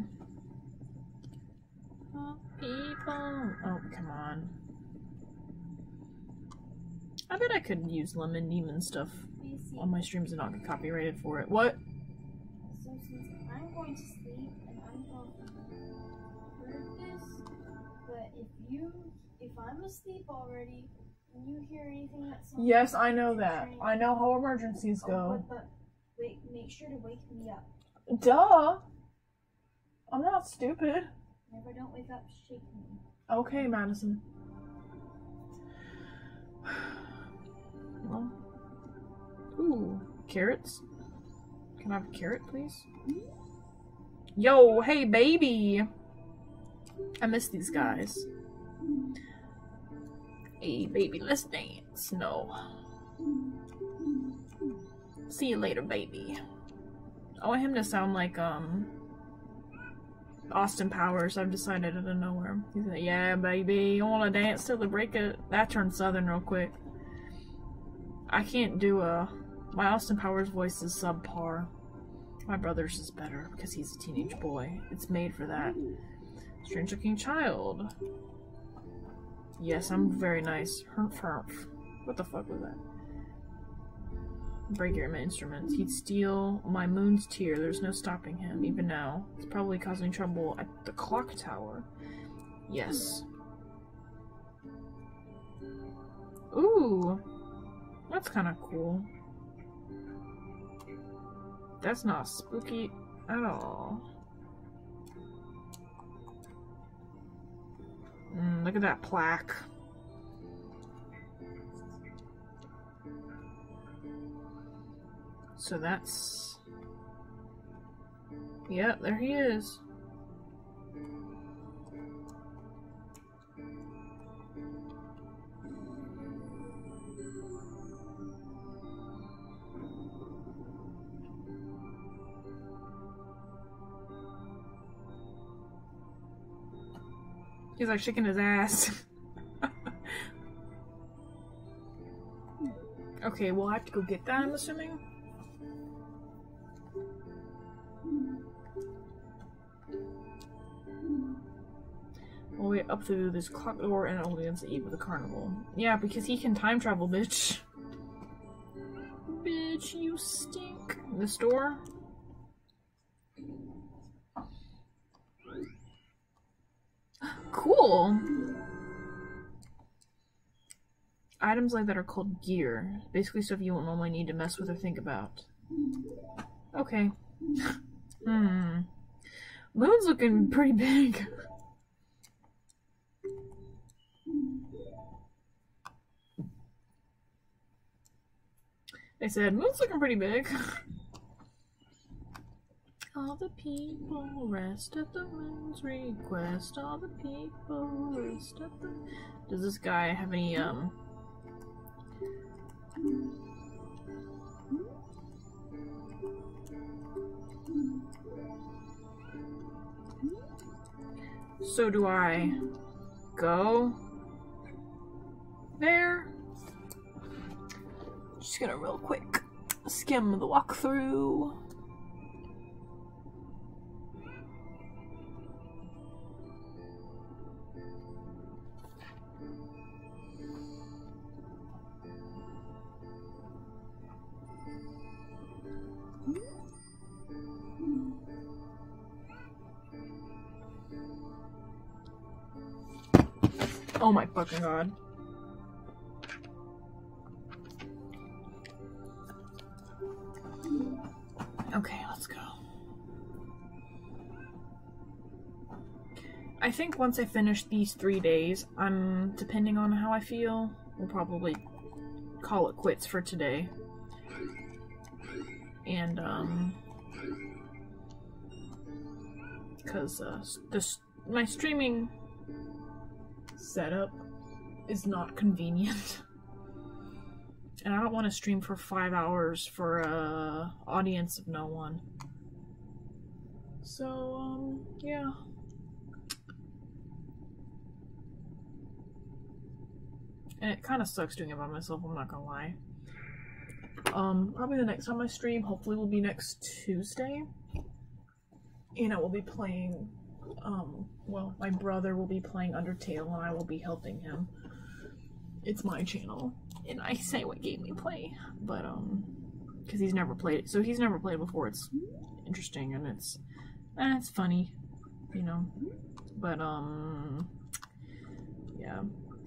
Oh, people. Oh, come on. I bet I could use lemon demon stuff on my streams and not get copyrighted for it. What? So since I'm going to sleep and I'm going to heard this, but if you, if I'm asleep already, and you hear anything that sounds Yes, I know that. I know how emergencies oh, go. But, but wait, make sure to wake me up. Duh. I'm not stupid. If I don't wake up, shake me. Okay, Madison. Well. Ooh, carrots? Can I have a carrot, please? Yo, hey, baby! I miss these guys. Hey, baby, let's dance. No. See you later, baby. I want him to sound like, um... Austin Powers. I've decided out of nowhere. He's like, yeah, baby, you wanna dance till the break of... That turned southern real quick. I can't do a... My Austin Powers voice is subpar. My brother's is better, because he's a teenage boy. It's made for that. Strange looking child. Yes, I'm very nice. Herf herf. What the fuck was that? Break your instruments. He'd steal my moon's tear. There's no stopping him, even now. He's probably causing trouble at the clock tower. Yes. Ooh. That's kind of cool. That's not spooky at all. Mm, look at that plaque. So that's... Yep, there he is. He's like shaking his ass. Okay, we'll have to go get that, I'm assuming. We'll wait up through this clock door and only against the eve of the carnival. Yeah, because he can time travel, bitch. Bitch, you stink. This door? Cool. Items like that are called gear. Basically stuff you won't normally need to mess with or think about. Okay. Hmm. Moon's looking pretty big. I said, Moon's looking pretty big. All the people rest at the moon's request. All the people rest at the... Does this guy have any, um... So do I go there? Just gonna real quick skim the walkthrough. Oh my fucking god. Okay, let's go. I think once I finish these three days, I'm, depending on how I feel, we'll probably call it quits for today. And, um... because, uh, this, my streaming setup is not convenient. And I don't want to stream for five hours for a audience of no one. So, um, yeah. And it kind of sucks doing it by myself, I'm not gonna lie. Um, probably the next time I stream, hopefully will be next Tuesday. And I will be playing, um, well, my brother will be playing Undertale and I will be helping him. It's my channel. And I say what game we play, but, um, because he's never played it. So he's never played before. It's interesting and it's, eh, it's funny, you know. But, um, yeah.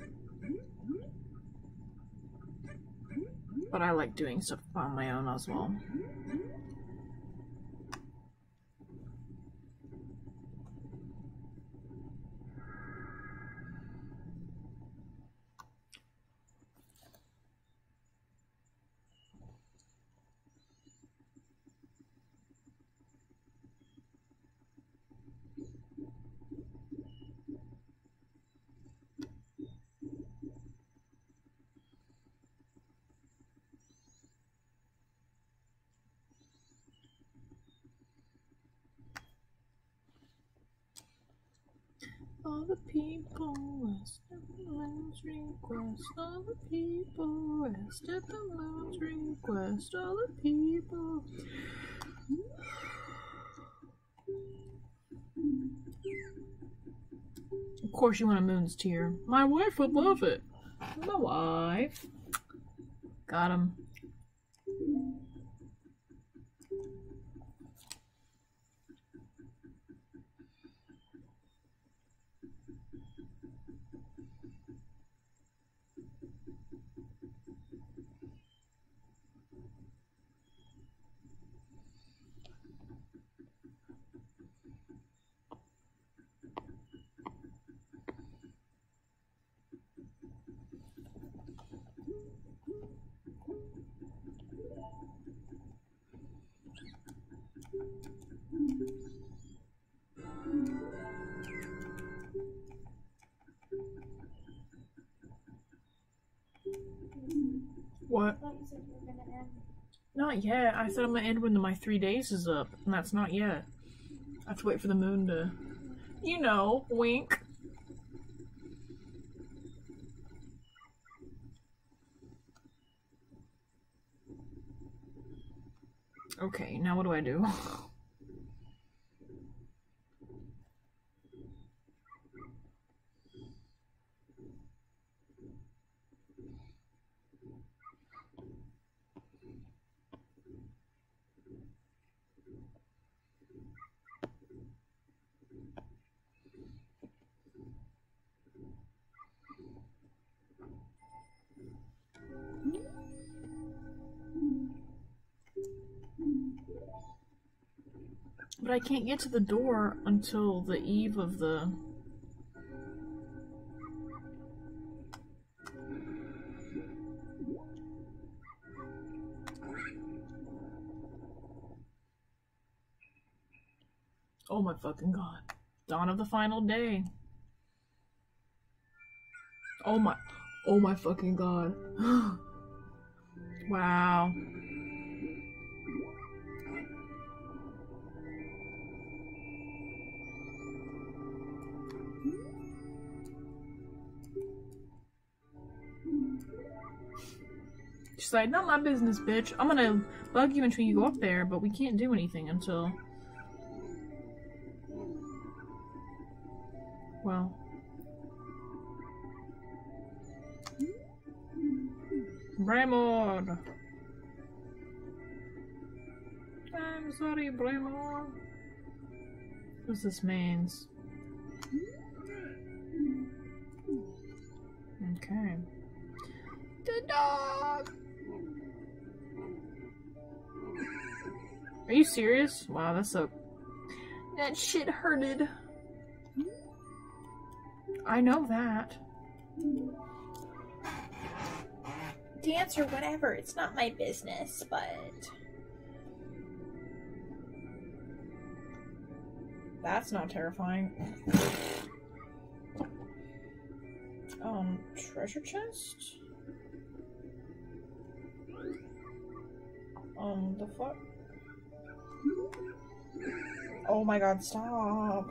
But I like doing stuff on my own as well. All the people rest at the moon's request. All the people rest at the moon's request. All the people. Of course, you want a moon's tear. My wife would love it. My wife. Got him. What? I thought you said you were gonna end. Not yet. I said I'm gonna end when my three days is up, and that's not yet. I have to wait for the moon to, you know, wink. Okay, now what do I do? But I can't get to the door until the eve of the... Oh my fucking god. Dawn of the final day. Oh my... Oh my fucking god. Wow. She's like, not my business, bitch. I'm gonna bug you until you go up there, but we can't do anything until... Well... Braymord! I'm sorry, Braymord. What's this means? Okay. The dog! Are you serious? Wow, that's so... That shit hurted. I know that. Dance or whatever, it's not my business, but... That's not terrifying. Um, treasure chest? Um, the fuck? Oh my god, stop!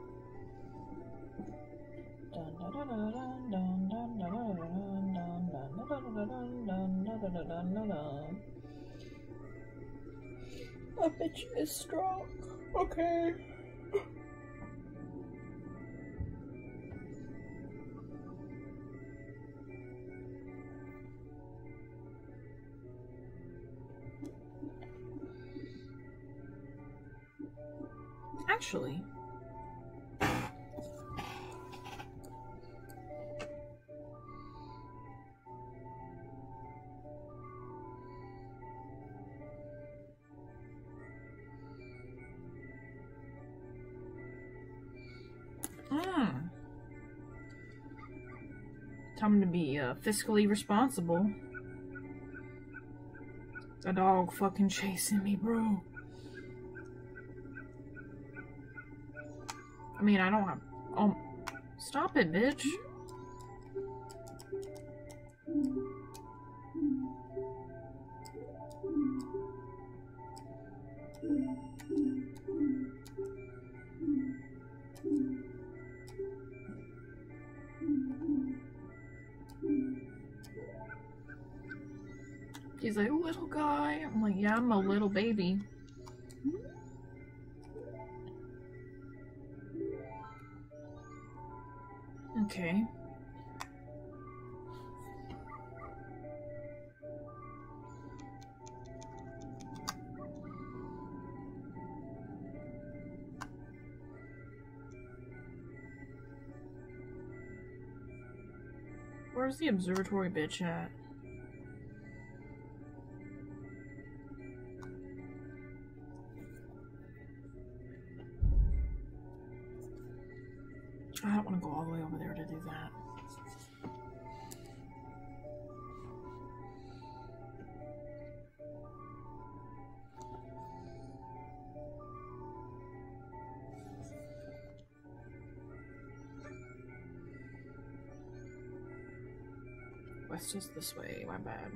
Dun, dun, dun, dun, dun, dun, dun, dun, dun, dun, dun, dun, dun, dun, dun. A bitch is strong. Okay. Actually, hmm. Time to be uh, fiscally responsible. A dog fucking chasing me, bro. I mean, I don't have... Oh, stop it, bitch. He's like, little guy. I'm like, yeah, I'm a little baby. Okay. Where's the observatory bitch at? I don't want to go all the way over there to do that. West is this way, my bad.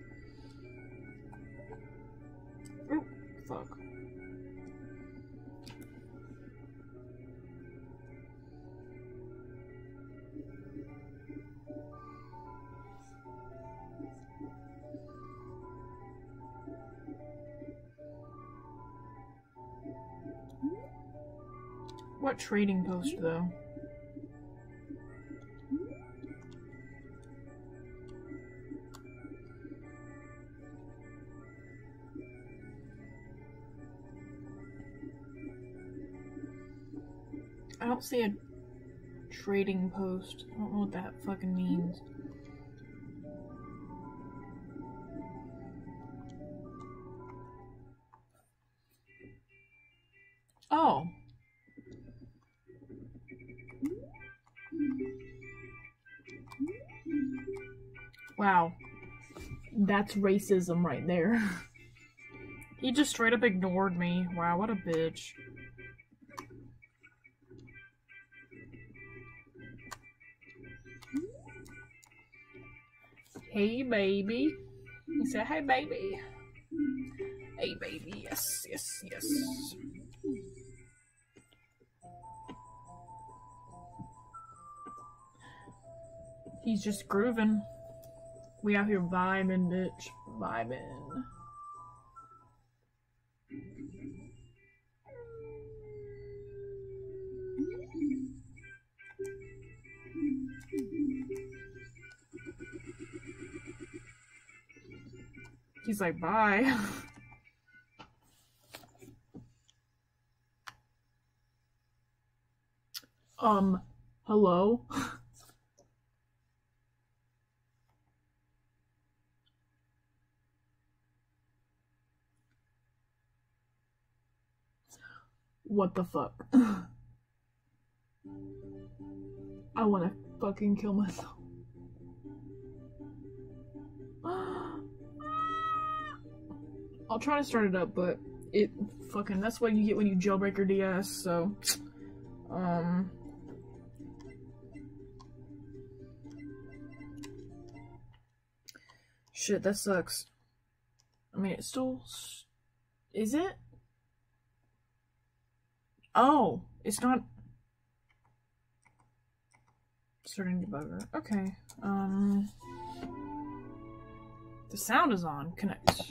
Oh, fuck. What trading post, though? I don't see a trading post. I don't know what that fucking means. Wow. That's racism right there. He just straight up ignored me. Wow, what a bitch. Hey, baby. He said, hey, baby. Hey, baby. Yes, yes, yes. He's just grooving. We out here vibing, bitch. Vibing. He's like, bye. um, hello? What the fuck? I wanna fucking kill myself. I'll try to start it up, but it fucking, that's what you get when you jailbreak your D S, so, um, shit, that sucks. I mean, it's still, is it? Oh, it's not, starting debugger, okay, um, the sound is on, connect.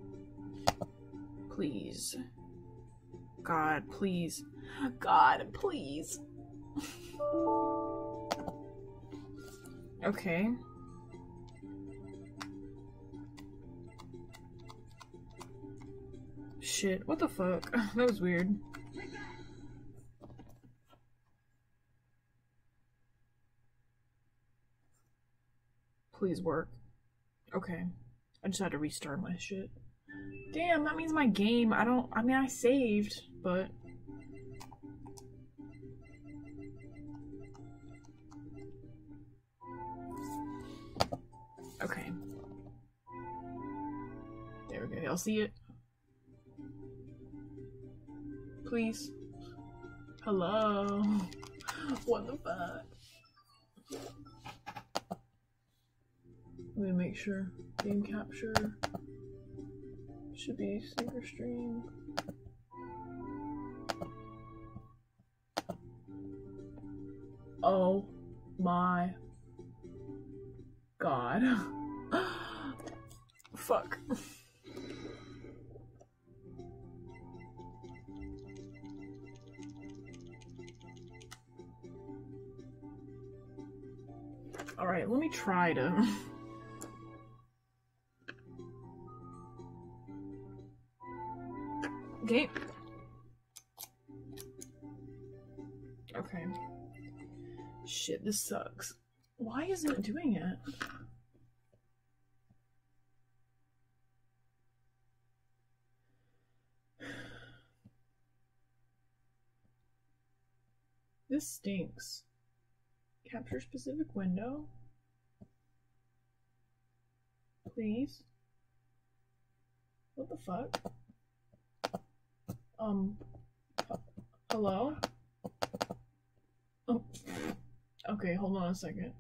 Please. God, please. God, please. Okay. Shit, what the fuck? That was weird. Please work. Okay. I just had to restart my shit. Damn, that means my game, I don't, I mean, I saved, but... Okay. There we go, y'all see it? Please? Hello? What the fuck? Let me make sure. Game capture. Should be sync stream. Oh my god. Fuck. Alright, let me try to... Okay. Okay. Shit, this sucks. Why isn't it doing it? This stinks. Capture specific window? Please? What the fuck? Um, hello? Oh, okay, hold on a second.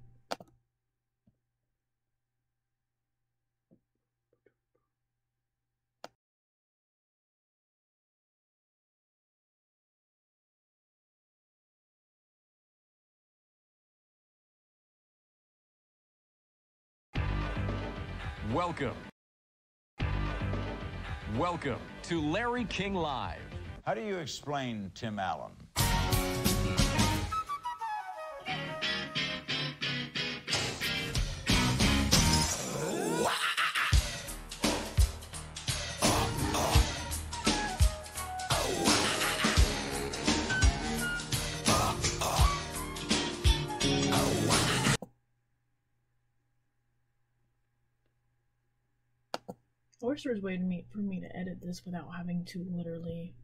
Welcome. Welcome to Larry King Live. How do you explain Tim Allen? I wish there was a way to meet for me to edit this without having to literally...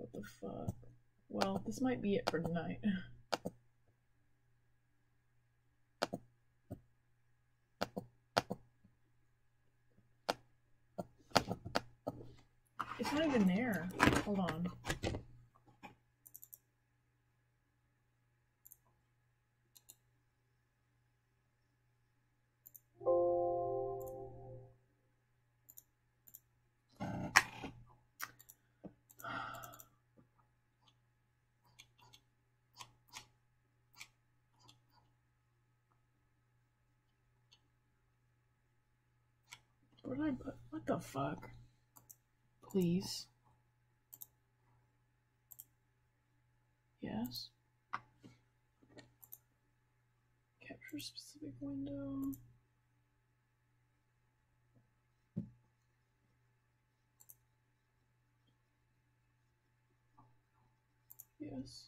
What the fuck? Well, this might be it for tonight. It's not even there. Hold on. Where did I put? What the fuck? Please. Yes. Capture specific window. Yes.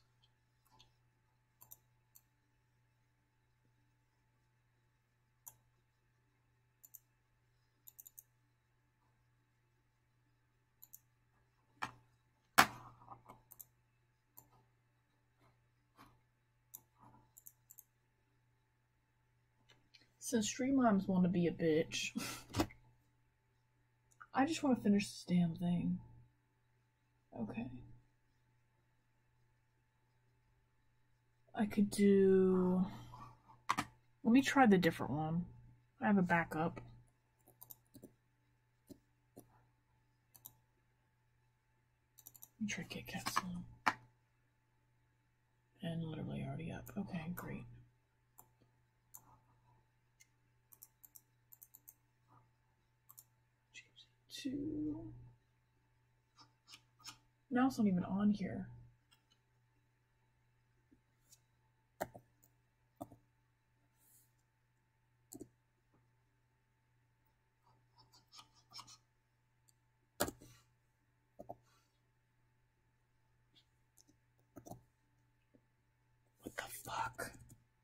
Since Streamlabs want to be a bitch, I just want to finish this damn thing. Okay. I could do... Let me try the different one. I have a backup. Let me try Kit Kat Slim. And literally already up. Okay, great. Two. Now it's not even on here. What the fuck?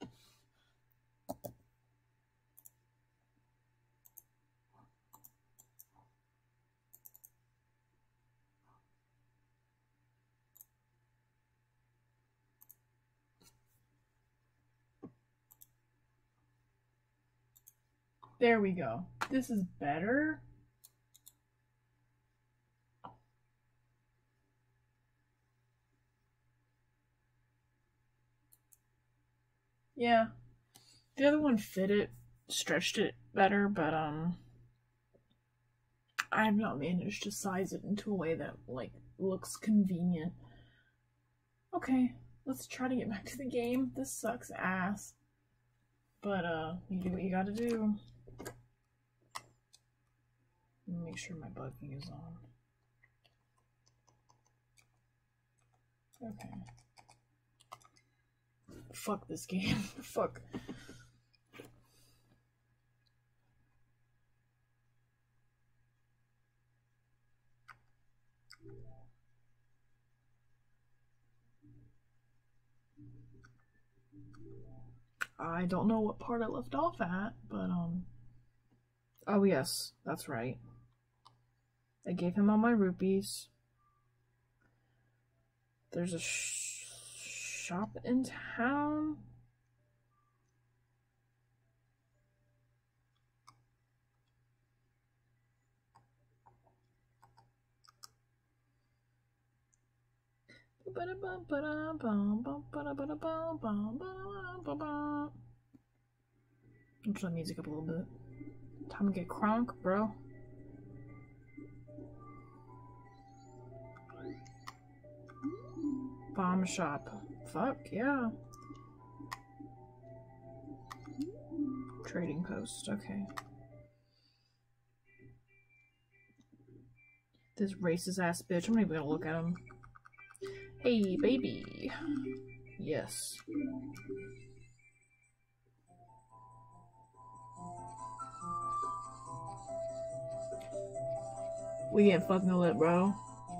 There we go. This is better. Yeah. The other one fit it, stretched it better, but um I have not managed to size it into a way that like looks convenient. Okay, let's try to get back to the game. This sucks ass. But uh you do what you gotta do. Make sure my bugging is on. Okay. Fuck this game. Fuck. I don't know what part I left off at, but um oh yes, that's right. I gave him all my rupees. There's a sh shop in town. I'm turn the music up a little bit. Time to get crunk, bro. Bomb shop. Fuck yeah. Trading post. Okay. This racist ass bitch. I'm not even gonna look at him. Hey, baby. Yes. We get fucking lit, bro.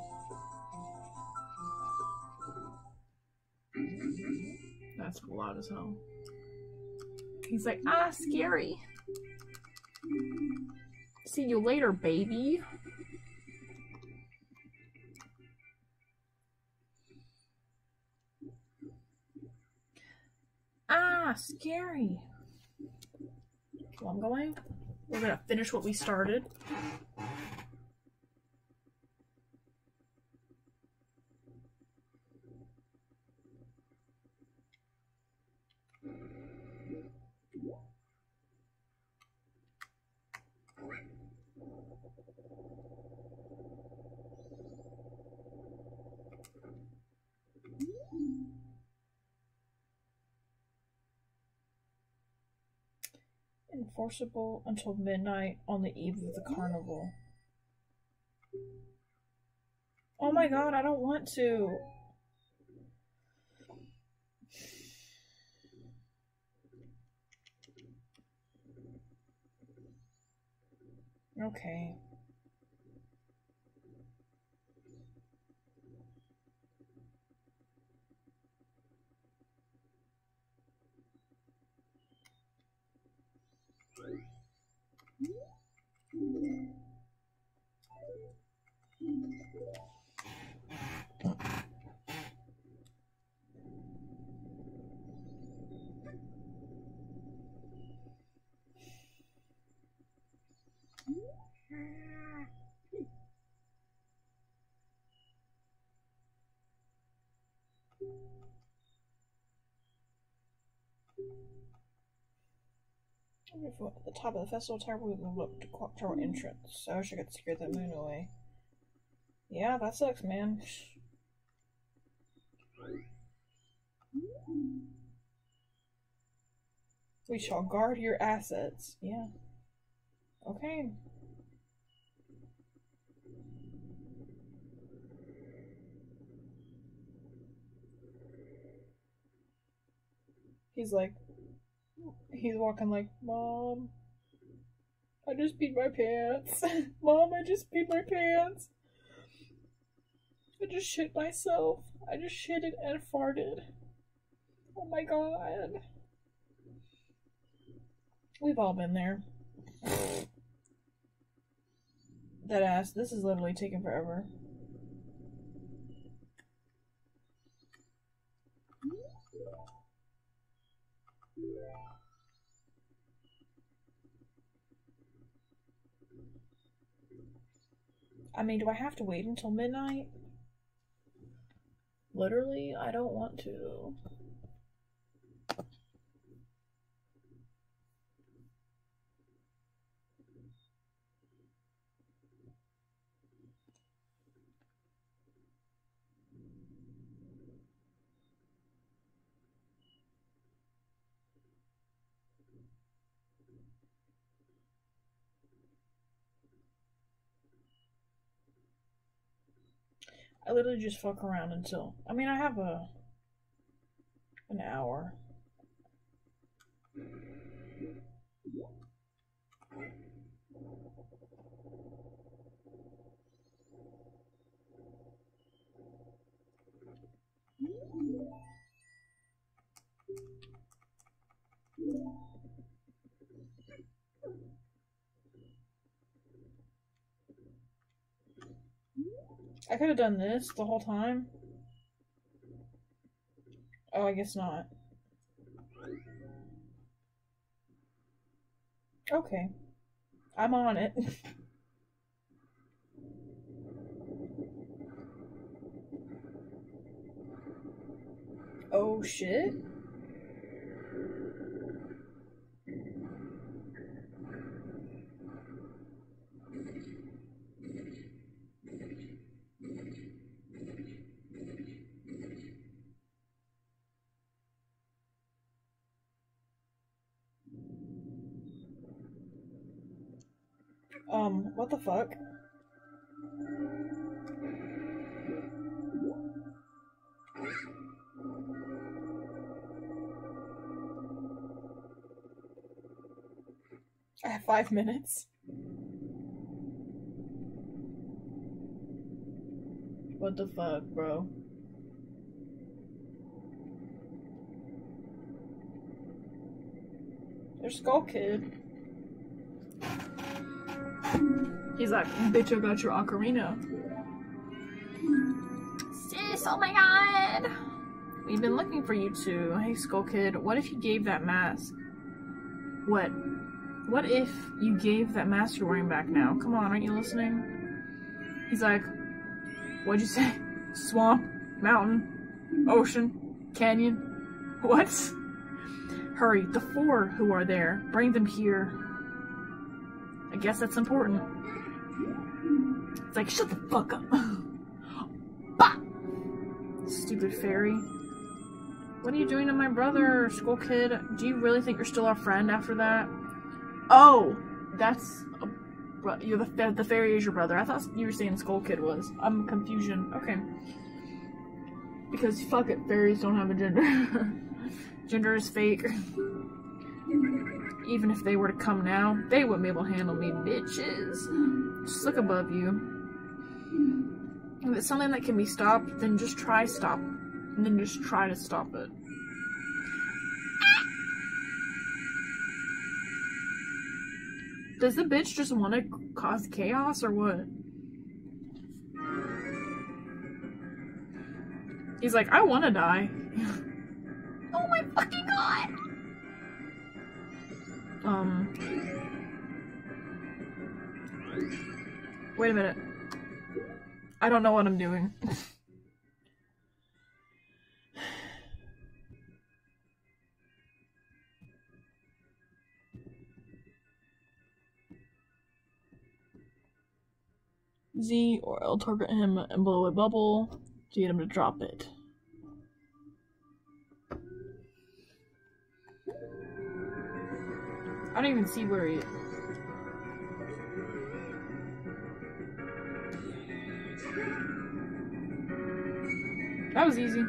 That's loud as hell. He's like, ah, scary. See you later, baby. Yeah, scary. Well, I'm going. We're gonna finish what we started. Enforceable until midnight on the eve of the carnival. Oh my god, I don't want to. Okay. At the top of the festival tower, we will look to clock tower entrance. So I wish I could scare the moon away. Yeah, that sucks, man. We shall guard your assets. Yeah. Okay. He's like, he's walking like, Mom, I just peed my pants. Mom, I just peed my pants. I just shit myself. I just shitted and farted. Oh my god. We've all been there. That ass, this is literally taking forever. I mean, do I have to wait until midnight? Literally, I don't want to. I literally just fuck around until, I mean, I have a, an hour. I could have done this the whole time. Oh, I guess not. Okay. I'm on it. Oh shit. Um, what the fuck? I have five minutes. What the fuck, bro? There's Skull Kid. He's like, bitch, I got your ocarina. Sis, oh my god! We've been looking for you two. Hey, Skull Kid, what if you gave that mask? What? What if you gave that mask you're wearing back now? Come on, aren't you listening? He's like, what'd you say? Swamp? Mountain? Ocean? Canyon? What? Hurry, the four who are there. Bring them here. I guess that's important. It's like, shut the fuck up. Bah! Stupid fairy. What are you doing to my brother, Skull Kid? Do you really think you're still our friend after that? Oh! That's... A, you're the, the fairy is your brother. I thought you were saying Skull Kid was. I'm confusion. Okay. Because, fuck it, fairies don't have a gender. Gender is fake. Even if they were to come now, they wouldn't be able to handle me, bitches. Just look above you. If it's something that can be stopped, then just try stop. And then just try to stop it. Does the bitch just want to cause chaos or what? He's like, I want to die. Oh my fucking god! Um. Wait a minute. I don't know what I'm doing. Z, or I'll target him and blow a bubble to get him to drop it. I don't even see where he... That was easy.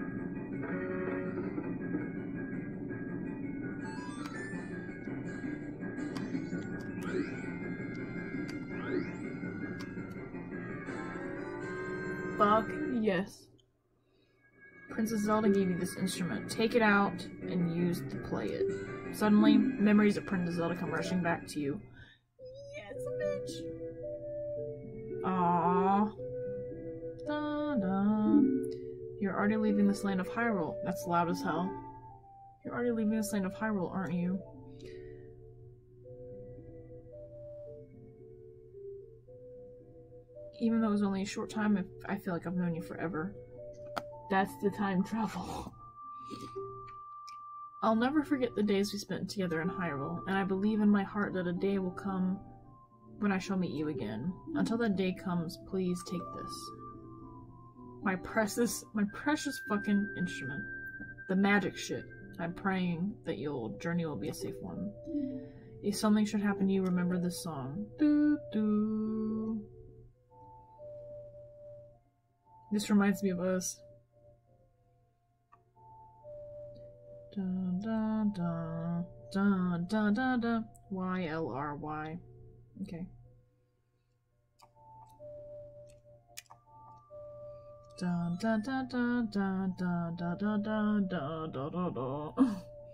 Fuck yes. Princess Zelda gave you this instrument. Take it out and use to play it. Suddenly, memories of Princess Zelda come rushing back to you. Yes, bitch. Aww. Da da. You're already leaving this land of Hyrule. That's loud as hell. You're already leaving this land of Hyrule, aren't you? Even though it was only a short time, I feel like I've known you forever. That's the time travel. I'll never forget the days we spent together in Hyrule, and I believe in my heart that a day will come when I shall meet you again. Until that day comes, please take this. My precious, my precious fucking instrument. The magic shit. I'm praying that your journey will be a safe one. If something should happen to you, remember this song. Doo doo. This reminds me of us. Dun dun dun dun dun dun dun. Y L R Y. Okay. Dun dun dun dun dun dun dun dun dun dun dun dun dun.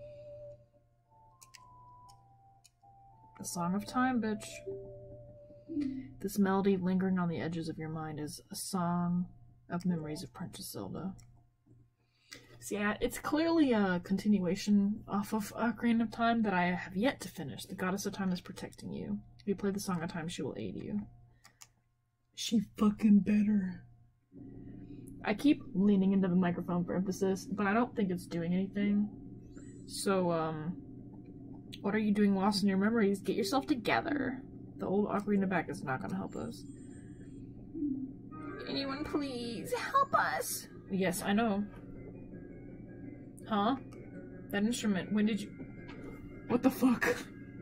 The Song of Time, bitch. This melody lingering on the edges of your mind is a song of memories of Princess Zelda. See, it's clearly a continuation off of Ocarina of Time that I have yet to finish. The Goddess of Time is protecting you. If you play the Song of Time, she will aid you. She fucking better. I keep leaning into the microphone for emphasis, but I don't think it's doing anything. So, um, what are you doing lost in your memories? Get yourself together. The old Ocarina back is not gonna help us. Anyone please help us? Yes, I know. Huh? That instrument, when did you... What the fuck?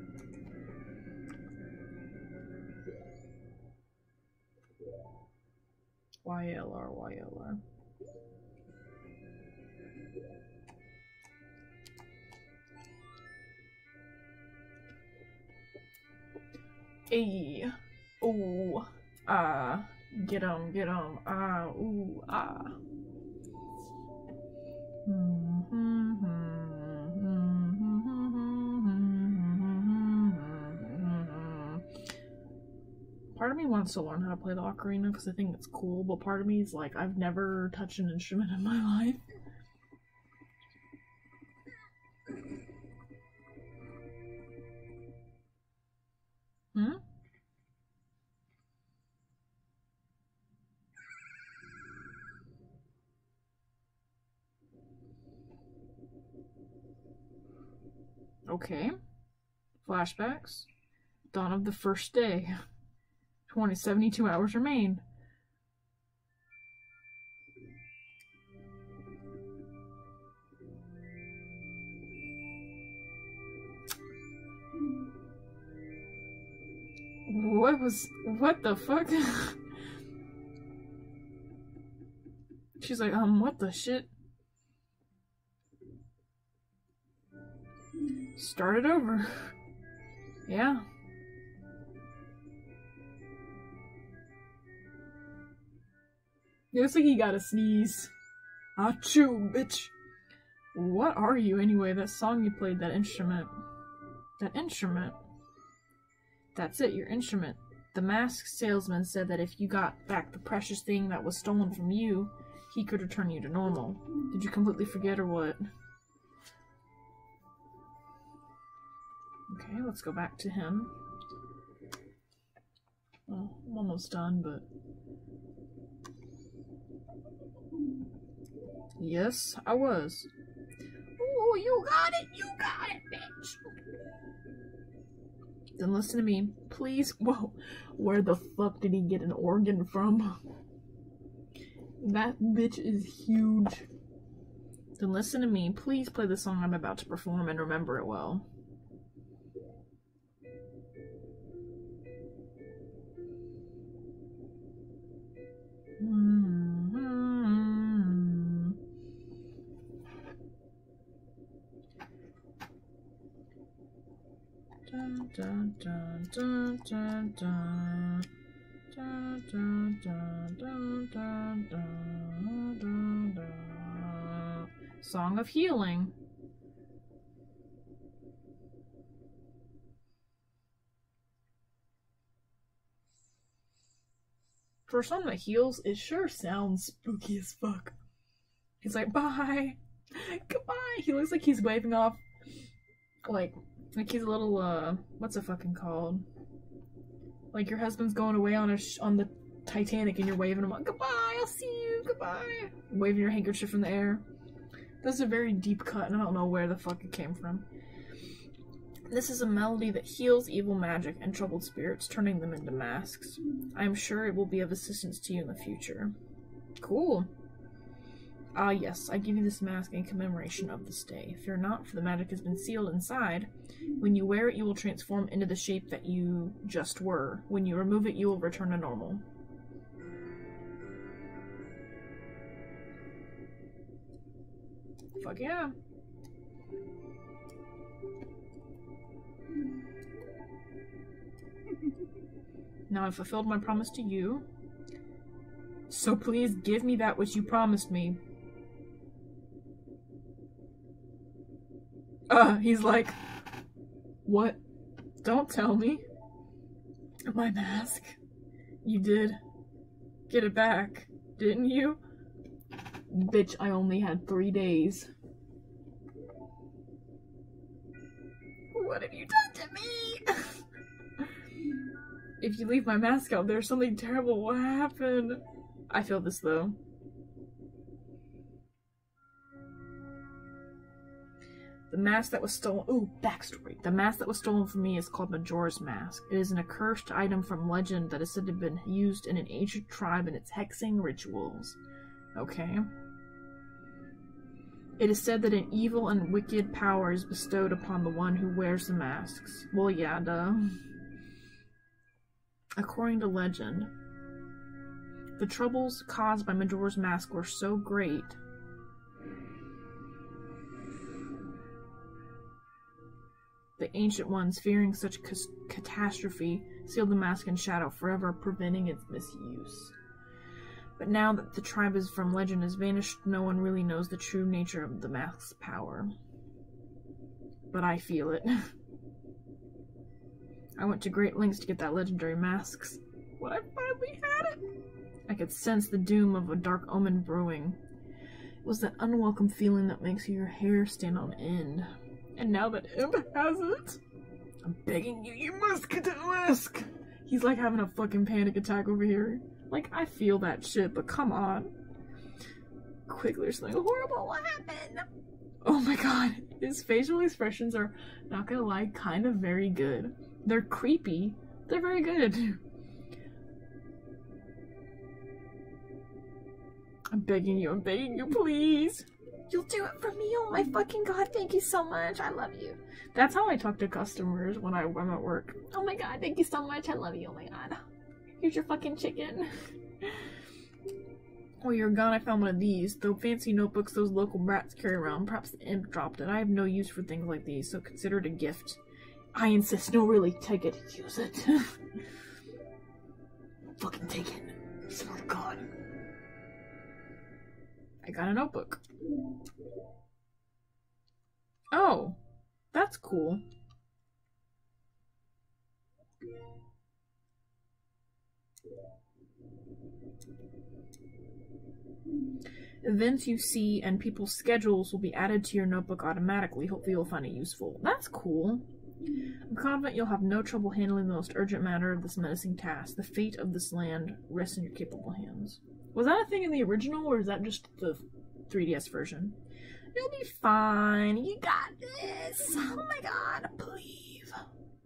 Y L R, Y L R. Ayy. Ooh. Ah. Get 'em, get 'em. Ah. Ooh. Ah. Part of me wants to learn how to play the ocarina because I think it's cool, but part of me is like, I've never touched an instrument in my life. Hmm? Okay. Flashbacks. Dawn of the first day. twenty, seventy-two hours remain. What was... What the fuck? She's like, um, what the shit? Start it over. Yeah. It looks like he got a sneeze. Achoo, bitch. What are you anyway? That song you played, that instrument. That instrument. That's it, your instrument. The masked salesman said that if you got back the precious thing that was stolen from you, he could return you to normal. Did you completely forget or what? Okay, let's go back to him. Well, I'm almost done, but... Yes, I was. Ooh, you got it! You got it, bitch! Then listen to me, please. Whoa, where the fuck did he get an organ from? That bitch is huge. Then listen to me, please play the song I'm about to perform and remember it well. Mm-hmm. Dun, dun, dun, dun, dun, dun. Dun, dun, dun, dun, dun, dun, dun, dun. Song of Healing. For a song that heals, it sure sounds spooky as fuck. He's like, bye, goodbye. He looks like he's waving off, like, like he's a little, uh, what's it fucking called? Like your husband's going away on a sh on the Titanic and you're waving him like, goodbye, I'll see you, goodbye. Waving your handkerchief in the air. That's a very deep cut and I don't know where the fuck it came from. This is a melody that heals evil magic and troubled spirits, turning them into masks. I am sure it will be of assistance to you in the future. Cool. Ah yes, I give you this mask in commemoration of this day. Fear not, for the magic has been sealed inside. When you wear it, you will transform into the shape that you just were. When you remove it, you will return to normal. Fuck yeah. Now I've fulfilled my promise to you. So please give me that which you promised me. Uh, he's like, what? Don't tell me. My mask. You did get it back, didn't you? Bitch, I only had three days. What have you done to me? If you leave my mask out there, something terrible will happen. I feel this though. The mask that was stolen- ooh, backstory. The mask that was stolen from me is called Majora's Mask. It is an accursed item from legend that is said to have been used in an ancient tribe in its hexing rituals. Okay. It is said that an evil and wicked power is bestowed upon the one who wears the masks. Well, yeah, duh. According to legend, the troubles caused by Majora's Mask were so great the ancient ones, fearing such catastrophe, sealed the mask in shadow, forever preventing its misuse. But now that the tribe is from legend has vanished, no one really knows the true nature of the mask's power. But I feel it. I went to great lengths to get that legendary masks. When I finally had it, I could sense the doom of a dark omen brewing. It was that unwelcome feeling that makes your hair stand on end. And now that Imp has it, I'm begging you, you must get to the mask! He's like having a fucking panic attack over here. Like, I feel that shit, but come on. Quickly, there's something horrible. What happened? Oh my god. His facial expressions are, not gonna lie, kind of very good. They're creepy. They're very good. I'm begging you, I'm begging you, please. You'll do it for me. Oh my fucking god, thank you so much. I love you. That's how I talk to customers when I, I'm at work. Oh my god, thank you so much. I love you. Oh my god. Here's your fucking chicken. While you're gone, I found one of these. Though fancy notebooks those local brats carry around. Perhaps the imp dropped it. I have no use for things like these, so consider it a gift. I insist. No, really. Take it. Use it. Fucking take it. I swear to God. I got a notebook. Oh. That's cool. Events you see and people's schedules will be added to your notebook automatically. Hopefully you'll find it useful. That's cool. I'm confident you'll have no trouble handling the most urgent matter of this menacing task. The fate of this land rests in your capable hands. Was that a thing in the original, or is that just the three D S version? You'll be fine. You got this. Oh my god. Believe.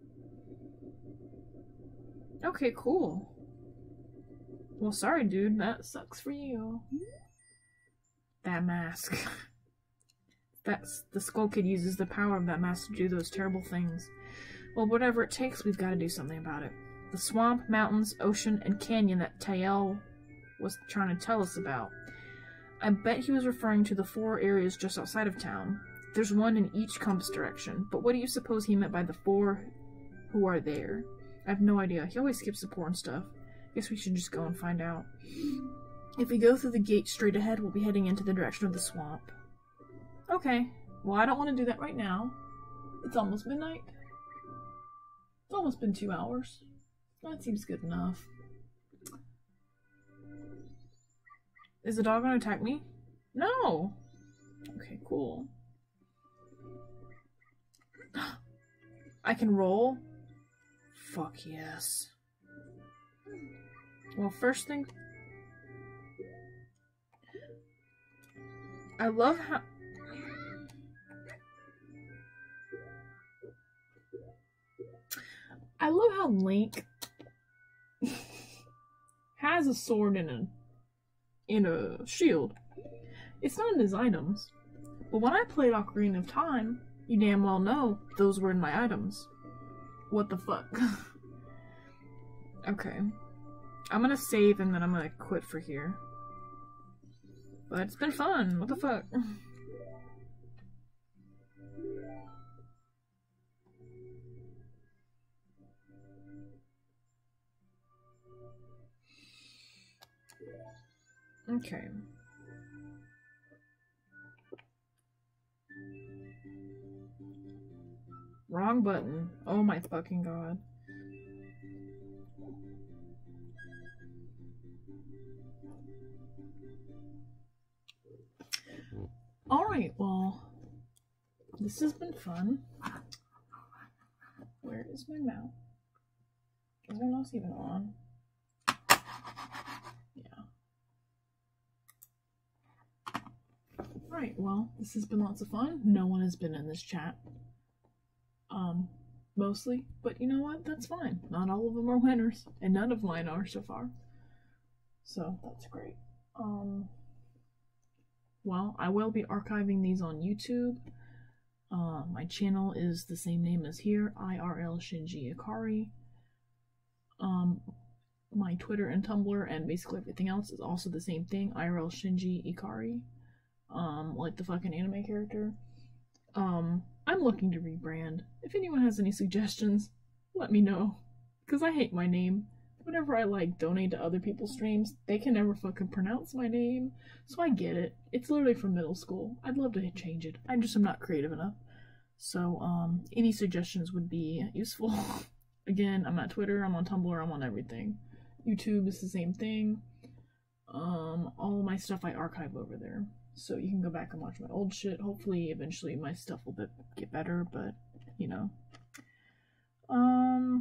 Okay, cool. Well, sorry, dude. That sucks for you. That mask. That's the Skull Kid uses the power of that mask to do those terrible things. Well, whatever it takes, we've got to do something about it. The swamp, mountains, ocean, and canyon that Tael was trying to tell us about. I bet he was referring to the four areas just outside of town. There's one in each compass direction, but what do you suppose he meant by the four who are there? I have no idea. He always skips the important stuff. Guess we should just go and find out. If we go through the gate straight ahead, we'll be heading into the direction of the swamp. Okay. Well, I don't want to do that right now. It's almost midnight. It's almost been two hours. That seems good enough. Is the dog going to attack me? No! Okay, cool. I can roll? Fuck yes. Well, first thing... I love how... I love how Link has a sword in a in a shield. It's not in his items. But when I played Ocarina of Time, you damn well know those were in my items. What the fuck? Okay. I'm gonna save and then I'm gonna quit for here. But it's been fun. What the fuck? Okay. Wrong button. Oh my fucking god. Alright, well, this has been fun. Where is my mouth? Is my mouse even on? Yeah. Alright, well, this has been lots of fun. No one has been in this chat. Um, mostly. But you know what? That's fine. Not all of them are winners. And none of mine are so far. So, that's great. Um... Well, I will be archiving these on YouTube. Uh, my channel is the same name as here, I R L Shinji Ikari. Um, my Twitter and Tumblr and basically everything else is also the same thing, I R L Shinji Ikari. Um, like the fucking anime character. Um, I'm looking to rebrand. If anyone has any suggestions, let me know. Because I hate my name. Whenever I, like, donate to other people's streams, they can never fucking pronounce my name. So I get it. It's literally from middle school. I'd love to change it. I just am not creative enough. So, um, any suggestions would be useful. Again, I'm at Twitter, I'm on Tumblr, I'm on everything. YouTube is the same thing. Um, all my stuff I archive over there. So you can go back and watch my old shit. Hopefully, eventually, my stuff will be, get better, but, you know. Um,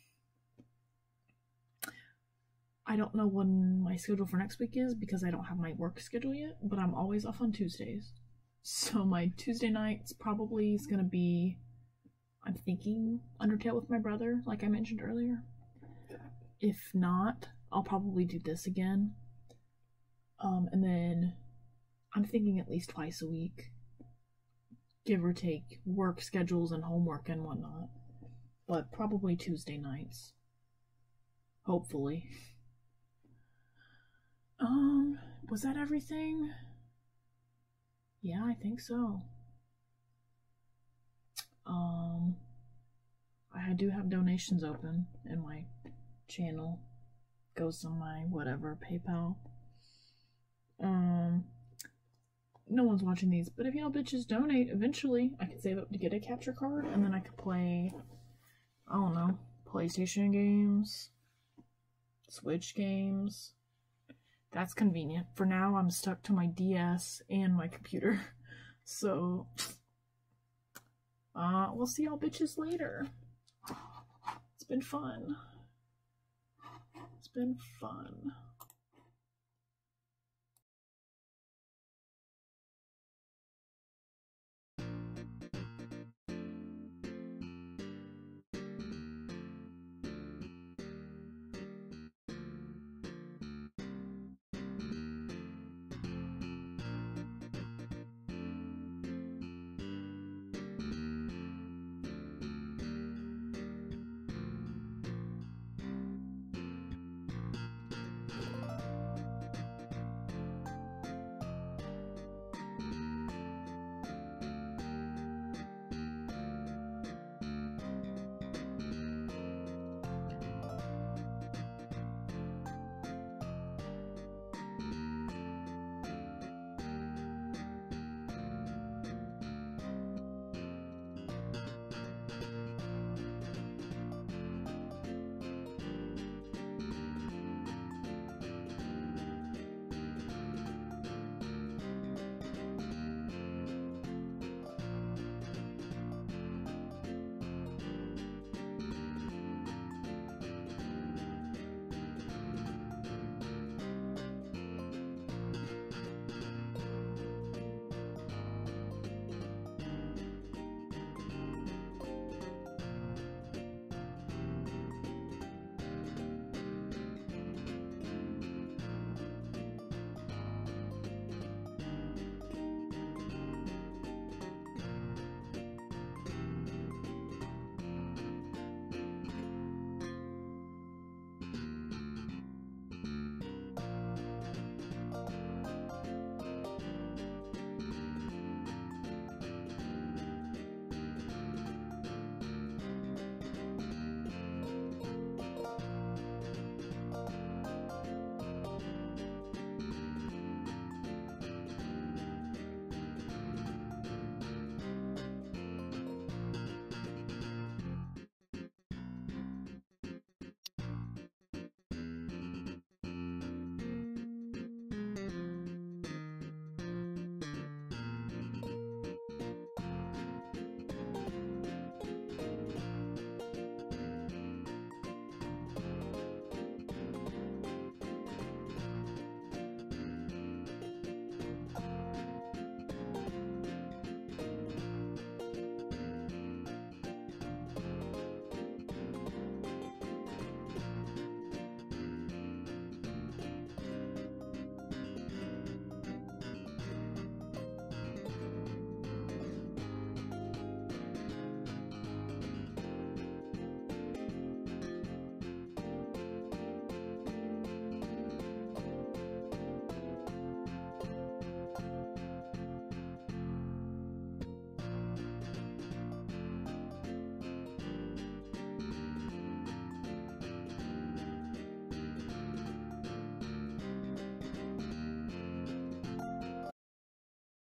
I don't know when my schedule for next week is because I don't have my work schedule yet, but I'm always off on Tuesdays. So my Tuesday nights probably is gonna be, I'm thinking Undertale with my brother, like I mentioned earlier. If not, I'll probably do this again. Um, and then I'm thinking at least twice a week, give or take, work schedules and homework and whatnot. But probably Tuesday nights. Hopefully. Um, was that everything? Yeah, I think so. Um, I do have donations open in my channel. Goes on my whatever, PayPal. Um, no one's watching these, but if y'all bitches donate, eventually I could save up to get a capture card, and then I could play, I don't know, PlayStation games, Switch games. That's convenient. For now, I'm stuck to my D S and my computer. So, uh, we'll see y'all bitches later. It's been fun. It's been fun.